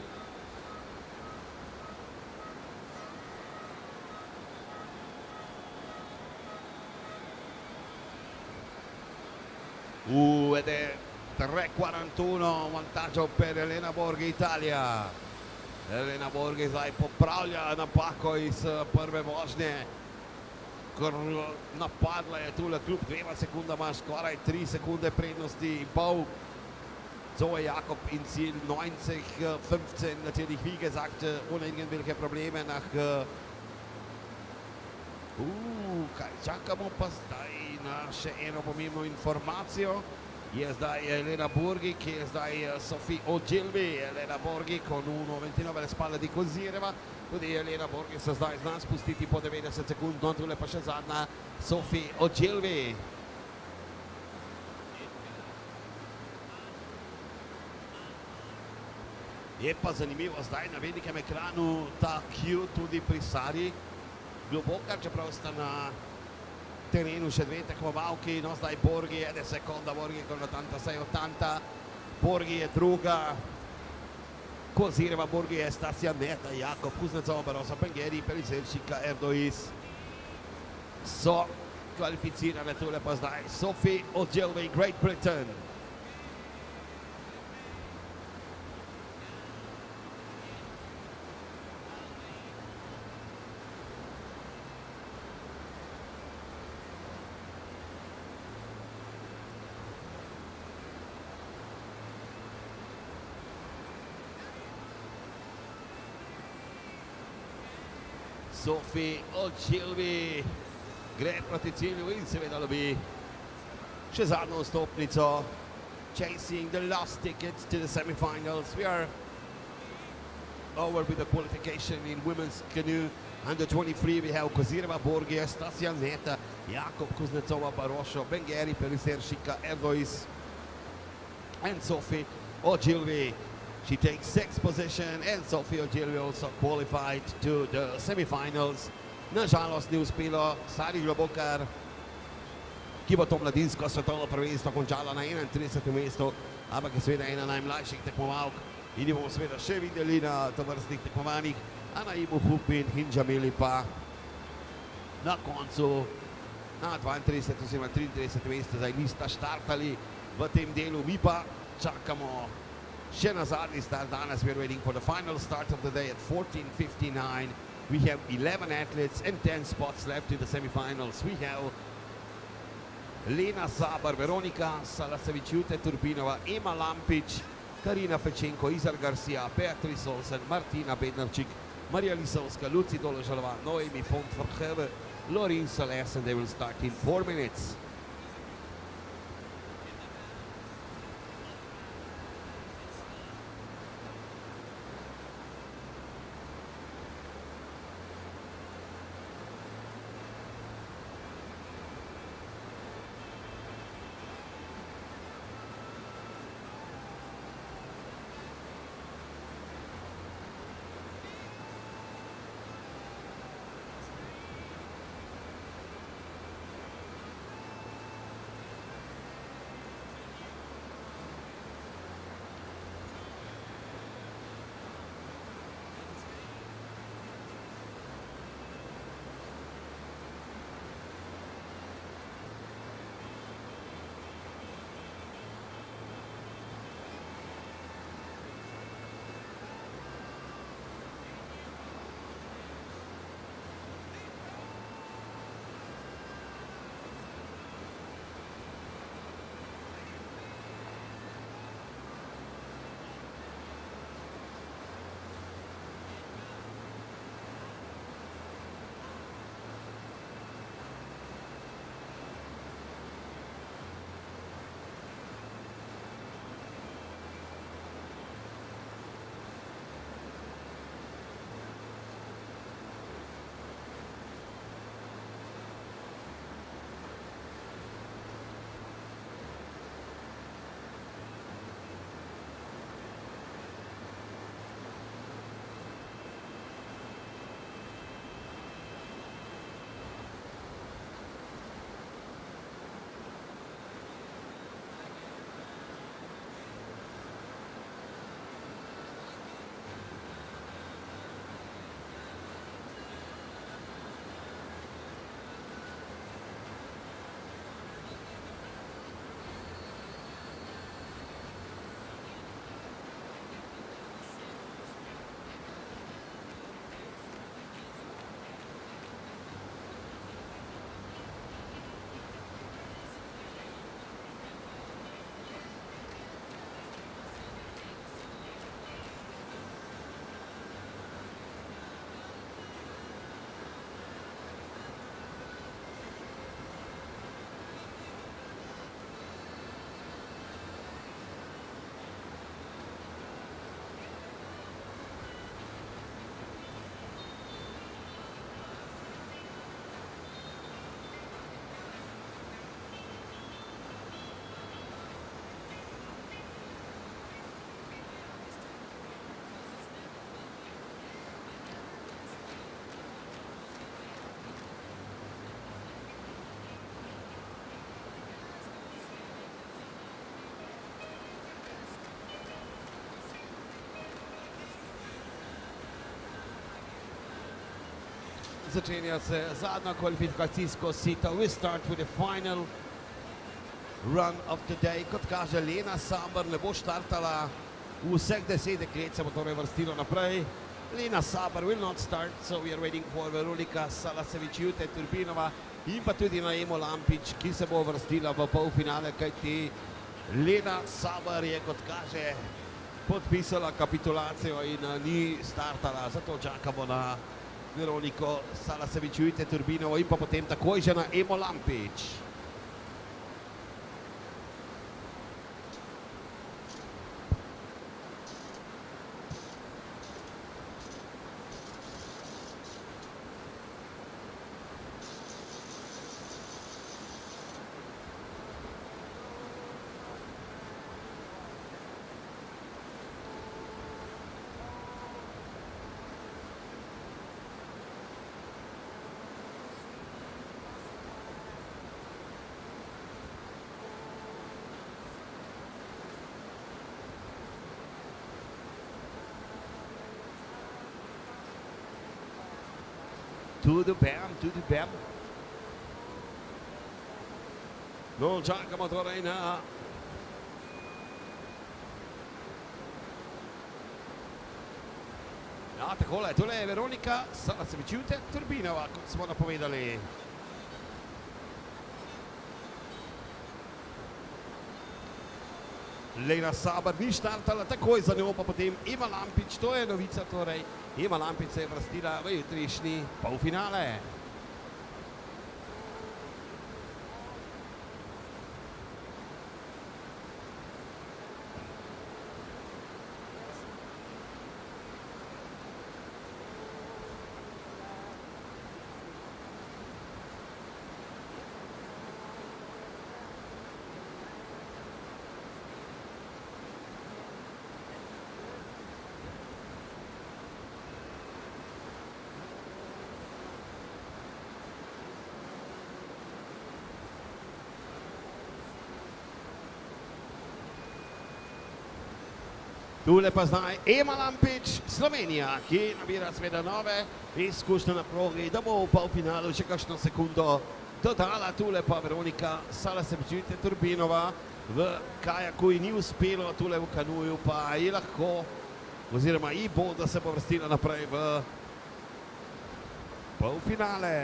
Ed è 3,41 vantaggio per Elena Borghi, Italia. Elena Borghi zdaj popravlja napako iz prve vožnje. Ker napadla je tule kljub 2 sekundama, skoraj 3 sekunde prednosti in pol. Zoe Jakob in Ziel 90-15, natürlich wie gesagt, ohne irgendwelche Probleme nach... kaj čakamo pa zdaj na še eno pomembno informacijo. Je zdaj Elena Borghi, ki je zdaj Sophie Ogilvy. Elena Borghi con 1,29 alle spalle di Kozireva. Tudi Elena Borghi se zdaj zna spustiti po 90 sekund, no tule pa še zadnja Sophie Ogilvy. Je pa zanimivo zdaj na velikem ekranu ta Q tudi pri Sari. Globoka, čeprav sta na terenu še 2 tekmovalki, no zdaj Borghi ed è seconda, Borghi con 86-80, Borghi je druga, Kozireva, Borghi, Estacianeta, Jakob, Kuznetsova, Barossa, Bengeri, Pelizeršika, Erdois so kvalificirane, tule pa zdaj Sophie Ogilvy, Great Britain. Sophie Ogilvy gre proti cilju in seveda lovi še zadnjo stopnico. Chasing the last ticket to the semifinals. We are over with the qualification in women's canoe. Under 23 we have Kozireva, Borghi, Estacianeta, Jakob, Kuznetsova, Barosho, Bengeri, Pelizeršika, Erdois and Sophie Ogilvy. She takes 6th position and Sophie Ogilvy also qualified to the semifinals. Nažalost ni uspelo Sari Globokar, ki bo to mladinsko svetovno prvenstvo končala na 31. mestu, ampak je seveda ena najmlajših tekmovalk in jo bomo seveda še videli na tovrstnih tekmovanjih. Ana Ibu Hupin in Džamili pa na koncu na 32. oziroma 33. mestu zdaj nista štartali v tem delu. Mi pa čakamo še na zadnji start danes. We are waiting for the final start of the day at 14:59. We have 11 athletes and 10 spots left in the semifinals. We have Lena Sabar, Veronika Salasevičiūtė Turbinova, Ema Lampič, Karina Fechenko, Izar Garcia, Beatrice Olsen, Martina Bednarčík, Maria Lisovska, Lucy Doležalová, Noemi von Vergeve, Lorin Sales, and they will start in 4 minutes. Začenja se zadnja kvalifikacijsko sito. We start with the final run of the day. Kot kaže, Lena Sabar ne bo štartala, vseh 10 deklet se bo torej vrstilo naprej. Lena Sabar will not start, so we are waiting for Veronika Salasevičiūtė Turbinova in pa tudi na Emo Lampič, ki se bo vrstila v polfinale, kajti Lena Sabar je, kot kaže, podpisala kapitulacijo in ni startala, zato čakamo na Veroniko Salasevičiūtė Turbinovo in pa potem takoj že na Emo Lampič. Tudo bem. No, čakamo torej na ja, takole, tole je Veronika Salasevičiūtė Turbinova, kot smo napovedali. Lena Saber ni štartala takoj, za njo pa potem Ema Lampič, to je novica torej. Ema Lampič se je vrstila v jutrišnji polfinale. Tule pa zdaj Ema Lampič, Slovenija, ki nabira seveda nove izkušnje na progi, da bo v polfinalu še kakšno sekundo dodala. Tule pa Veronika Salasevčite-Turbinova v kajaku ji ni uspelo, tule v kanuju pa ji lahko, oziroma ji bo, da se bo vrstila naprej v polfinale.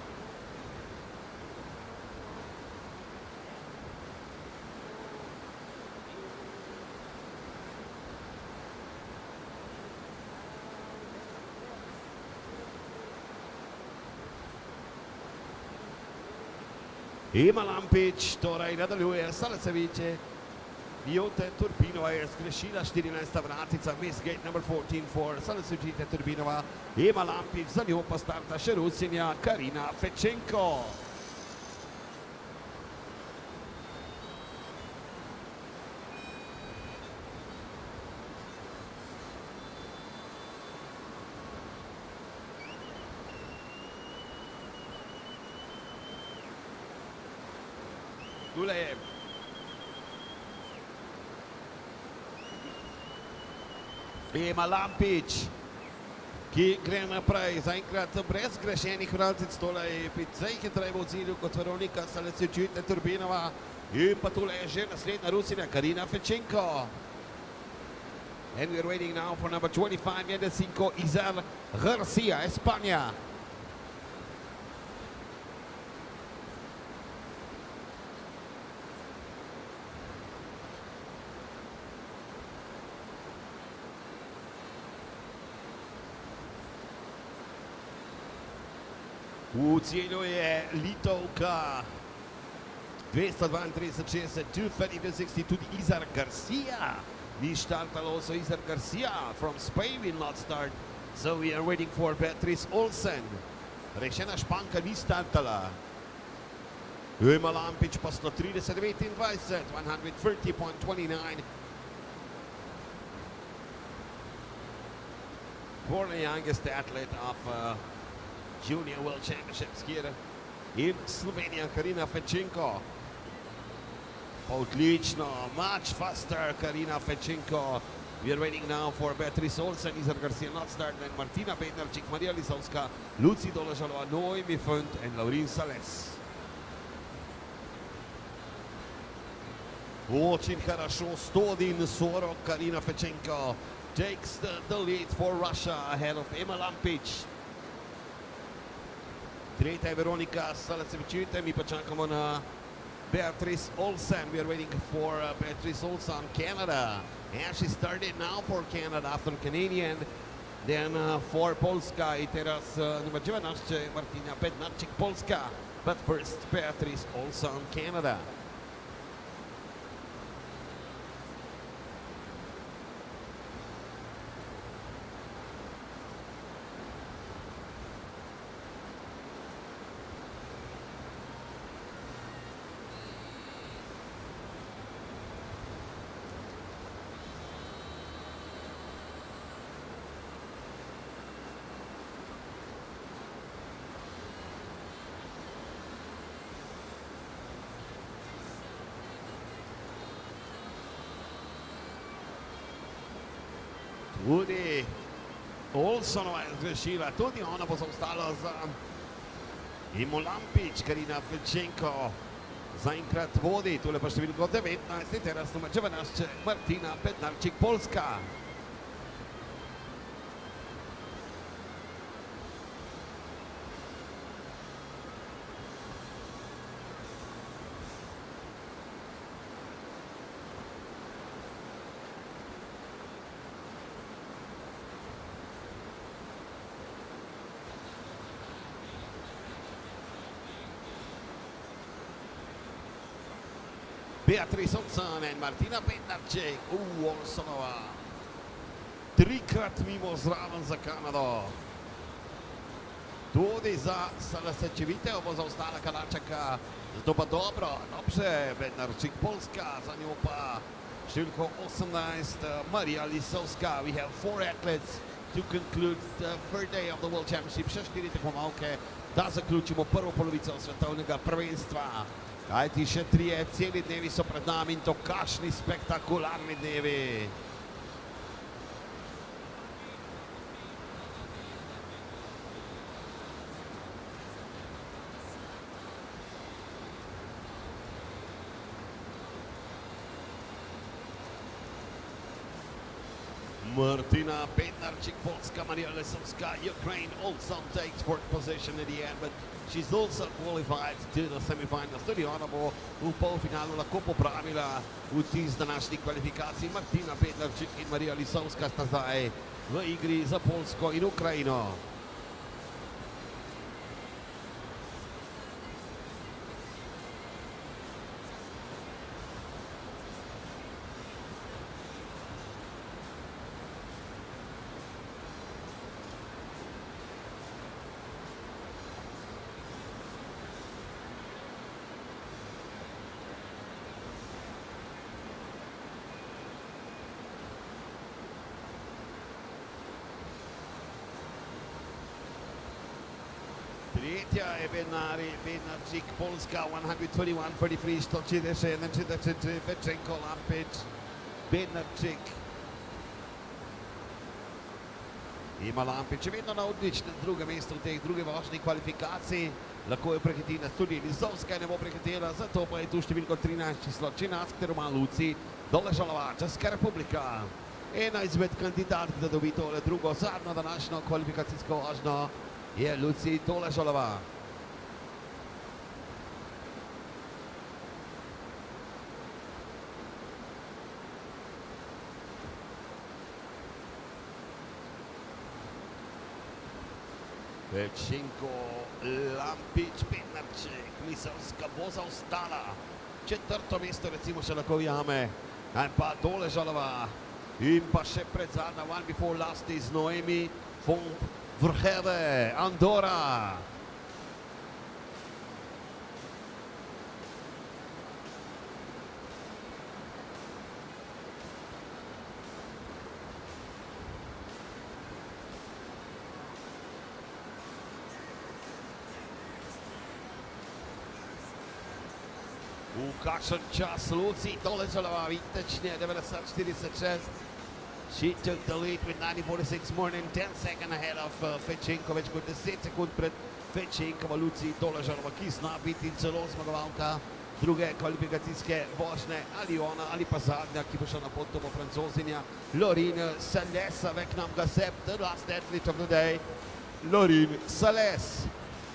Ema Lampič torej nadaljuje, Salasevčite-Turbinova je zgrešila 14. vratica, miss gate number 14 for Salasevčite-Turbinova. Ema Lampič, za njo pa starta še Rusinja Karina Fečenko. Tule je Ema Lampič, ki gre naprej, zaenkrat brez zgrešenih vratnic, tole je precej hitreje v cilju kot Veronika Salasevčite-Turbinova in pa tule je že naslednja Rusinja Karina Fečenko. And we're waiting now for number 25, Izar Garcia, Espanja. V cilju je Litovka 232-60, 232-60, tudi Izar Garcia. Ni štartalo, so Izar Garcia from Spain will not start. So we are waiting for Beatrice Olsen. Rešena Španka ni startala. Ema Lampič pa 130-29, 130.29. For the youngest athlete of Junior World Championships here in Slovenija, Karina Fečenko. Odlično, much faster Karina Fečenko. We are waiting now for Beatrice Olsen, Izar Garcia not start, then Martina Bednarčik, Marija Lisovska, Lucy Doležalova, Noemi Funt and Laurin Sales. Очень хорошо, 101-40, Karina Fečenko takes the lead for Russia ahead of Ema Lampič. Tretja je Veronika Salasevčite, mi pa čakamo na Beatrice Olsen. We are waiting for Beatrice Olsen, Canada. And she started now for Canada after Canadian. Then for Polska i teraz numer 19 Martina Bednarčik, Polska. But first Beatrice Olsen, Canada. Tudi Olsenova je zgrešila, tudi ona bo zaostala za Emo Lampič. Karina Fečenko zaenkrat vodi, tule pa številko 19, teraz numer 19 Martina Bednarčik, Polska. Beatrice Olsen in Martina Bednarček. Olsenova. Trikrat mimo zraven za Kanado. Tudi za Salacečevitev bo zaostala Kanačanka. Zato pa dobrze, Bednarček Polska, za njo pa številko 18, Marija Lisovska. We have 4 athletes to conclude the third day of the World Championship. Še 4 tekmovalke, da zaključimo prvo polovico svetovnega prvenstva. Kajti še 3 celi dnevi so pred nami in to kakšni spektakularni dnevi. Martina Bednarček, Polska, Maria Lisovska, Ukraine. Olsen takes fourth position in the end, but she's also qualified to the semifinals. Tudi ona bo v polfinalu lahko popravila vtis današnjih kvalifikacij. Martina Bednarček in Maria Lisovska sta zdaj v igri za Polsko in Ukrajino. Tretja je Bednarček, Polska, 121 for the free, 137, 33, Petrenko, Lampič, Bednarček. Ima Lampič vedno na odličnem drugem mestu v teh druge vožnji kvalifikacij. Lahko je prehitela tudi Lisovska, ne bo prehitela, zato pa je tu številko 13 číslo 13, kterou má Lucí Doležalová, Česká republika. Ena izmed kandidatk, da dobi tole drugo zadnjo današnjo kvalifikacijsko vožnjo, je Lucí Doležalová. Petrenko, Lampič, Bednarček, Lisovska bo zaostala. Četvrto mesto recimo še lahko ujame. In pa Doležalová. In pa še predzadnja, one before last is Noemi von Vrheve, Andorra. Kakšen čas Lucí Doležalová, výtečně 90:46. She took the lead with 9:46 more than 10 seconds ahead of Petrenko, več kot 10 sekund pred Petrenkovo Lucí Doležalová, ki zna biti celo zmagovalka druge kvalifikacijske vožnje, ali ona, ali pa zadnja, ki bo šla na pot, to bo Francozinja Laurine Sales avec nam Gazep, the last athlete of the day, Laurine Sales.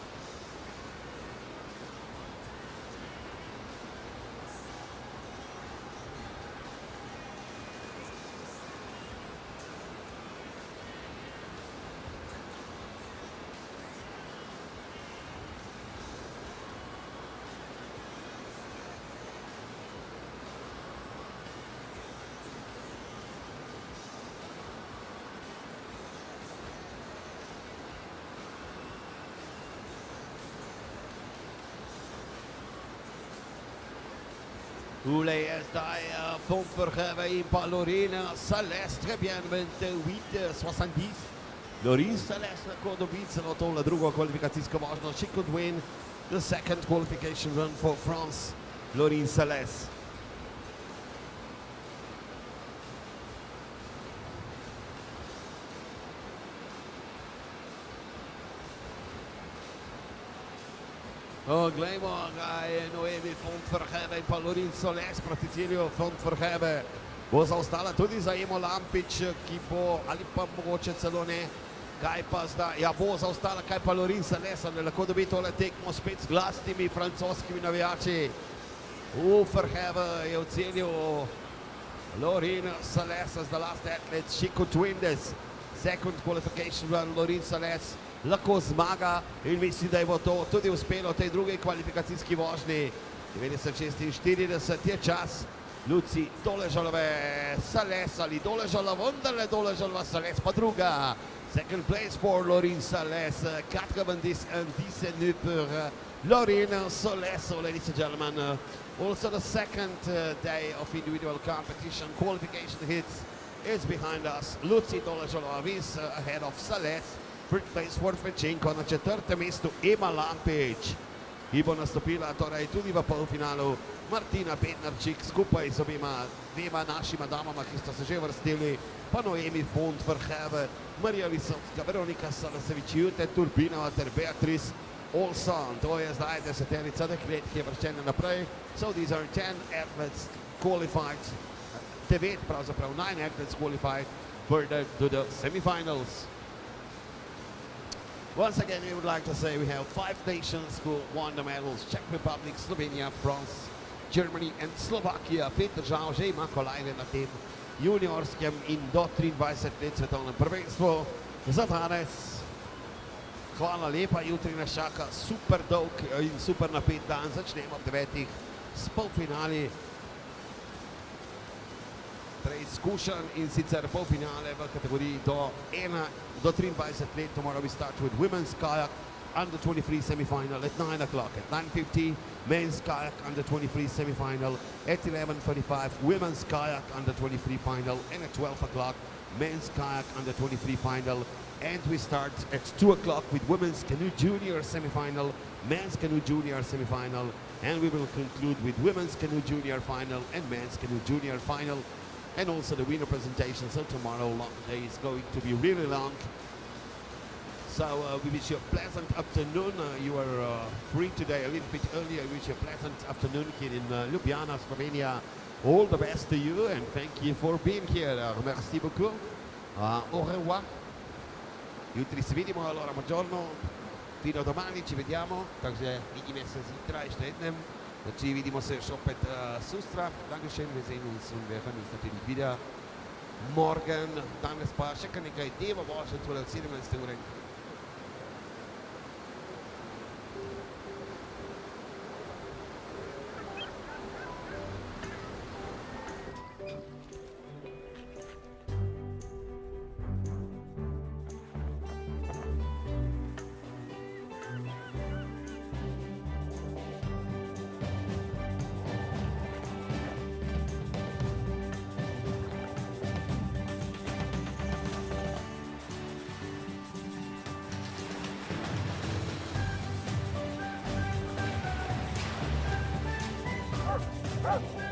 Tule je zdaj von Vrheve in pa Laurine Sales, très bien, 28:70. Laurine Sales lahko dobi celo tole drugo kvalifikacijsko vožnjo. She could win the second qualification run for France, Laurine Sales. Glejmo, ga je Noemi von Vrheve in pa Laurine Sales proti cilju. Von Vrheve bo zaostala tudi za Emo Lampič, ki bo, ali pa mogoče celo ne, kaj pa zdaj, ja bo zaostala, kaj pa Laurine Sales, ali lahko dobi tole tekmo spet s glasnimi francoskimi navijači. Vrheve je ocenil Laurine Sales as the last athlete. She could win this second qualification run. Laurine Sales lahko zmaga in mislim, da je bo to tudi uspelo v tej drugi kvalifikacijski vožnji. 49 je čas. Luci Doležalove, Sales ali Doležala, vendarle Doležalova, Sales pa druga. Second place for Laurine Sales, 90 nu pour Laurine Sales, ladies and gentlemen. Also the second day of individual competition qualification hits is behind us. Luci Doležalova is ahead of Sales. Third place for Fečenko, na četrtem mestu Ema Lampič, ki bo nastopila torej tudi v polfinalu. Martina Bednarčik skupaj z dvema našima damama, ki sta se že vrstili, pa Noemi Font Verheve, Marija Lisovska, Veronika Salasevič, Jute Turbinova ter Beatrice Olson. To je zdaj deseterica deklet, ki je vrščena naprej. So these are 10 athletes qualified, 9 athletes qualified to the semi-finals. Once again, we would like to say we have 5 nations who won the medals: Czech Republic, Slovenia, France, Germany and Slovakia. 5 držav že ima kolajne na tem juniorskem in do 23 let svetovnem prvenstvu. Za danes hvala lepa, jutri nas čaka super dolg in super napet dan. Začnemo ob 9 s polfinali preizkušenj in sicer polfinale v kategoriji do 23 let. Tomorrow we start with women's kayak under 23 semi-final at 9 o'clock. At 9:50, men's kayak under 23 semi-final. At 11:35, women's kayak under 23 final. And at 12 o'clock, men's kayak under 23 final. And we start at 2 o'clock with women's canoe junior semi-final, men's canoe junior semi-final, and we will conclude with women's canoe junior final and men's canoe junior final. And also the winner presentation. So tomorrow long day is going to be really long. So we wish you a pleasant afternoon. You are free today a little bit earlier. We wish you a pleasant afternoon here in Ljubljana, Slovenia. All the best to you and thank you for being here. Merci beaucoup. Au revoir. Jutri se vidimo, allora buongiorno. Fino a domani ci vediamo. Takže vidíme se zítra ještě jednem. Znači vidimo se još opet sustra. Dankeschön, wir sehen uns und wir hören uns natürlich wieder morgen. Danes pa še kar nekaj dneva boljše, torej od 17. ure. Oh!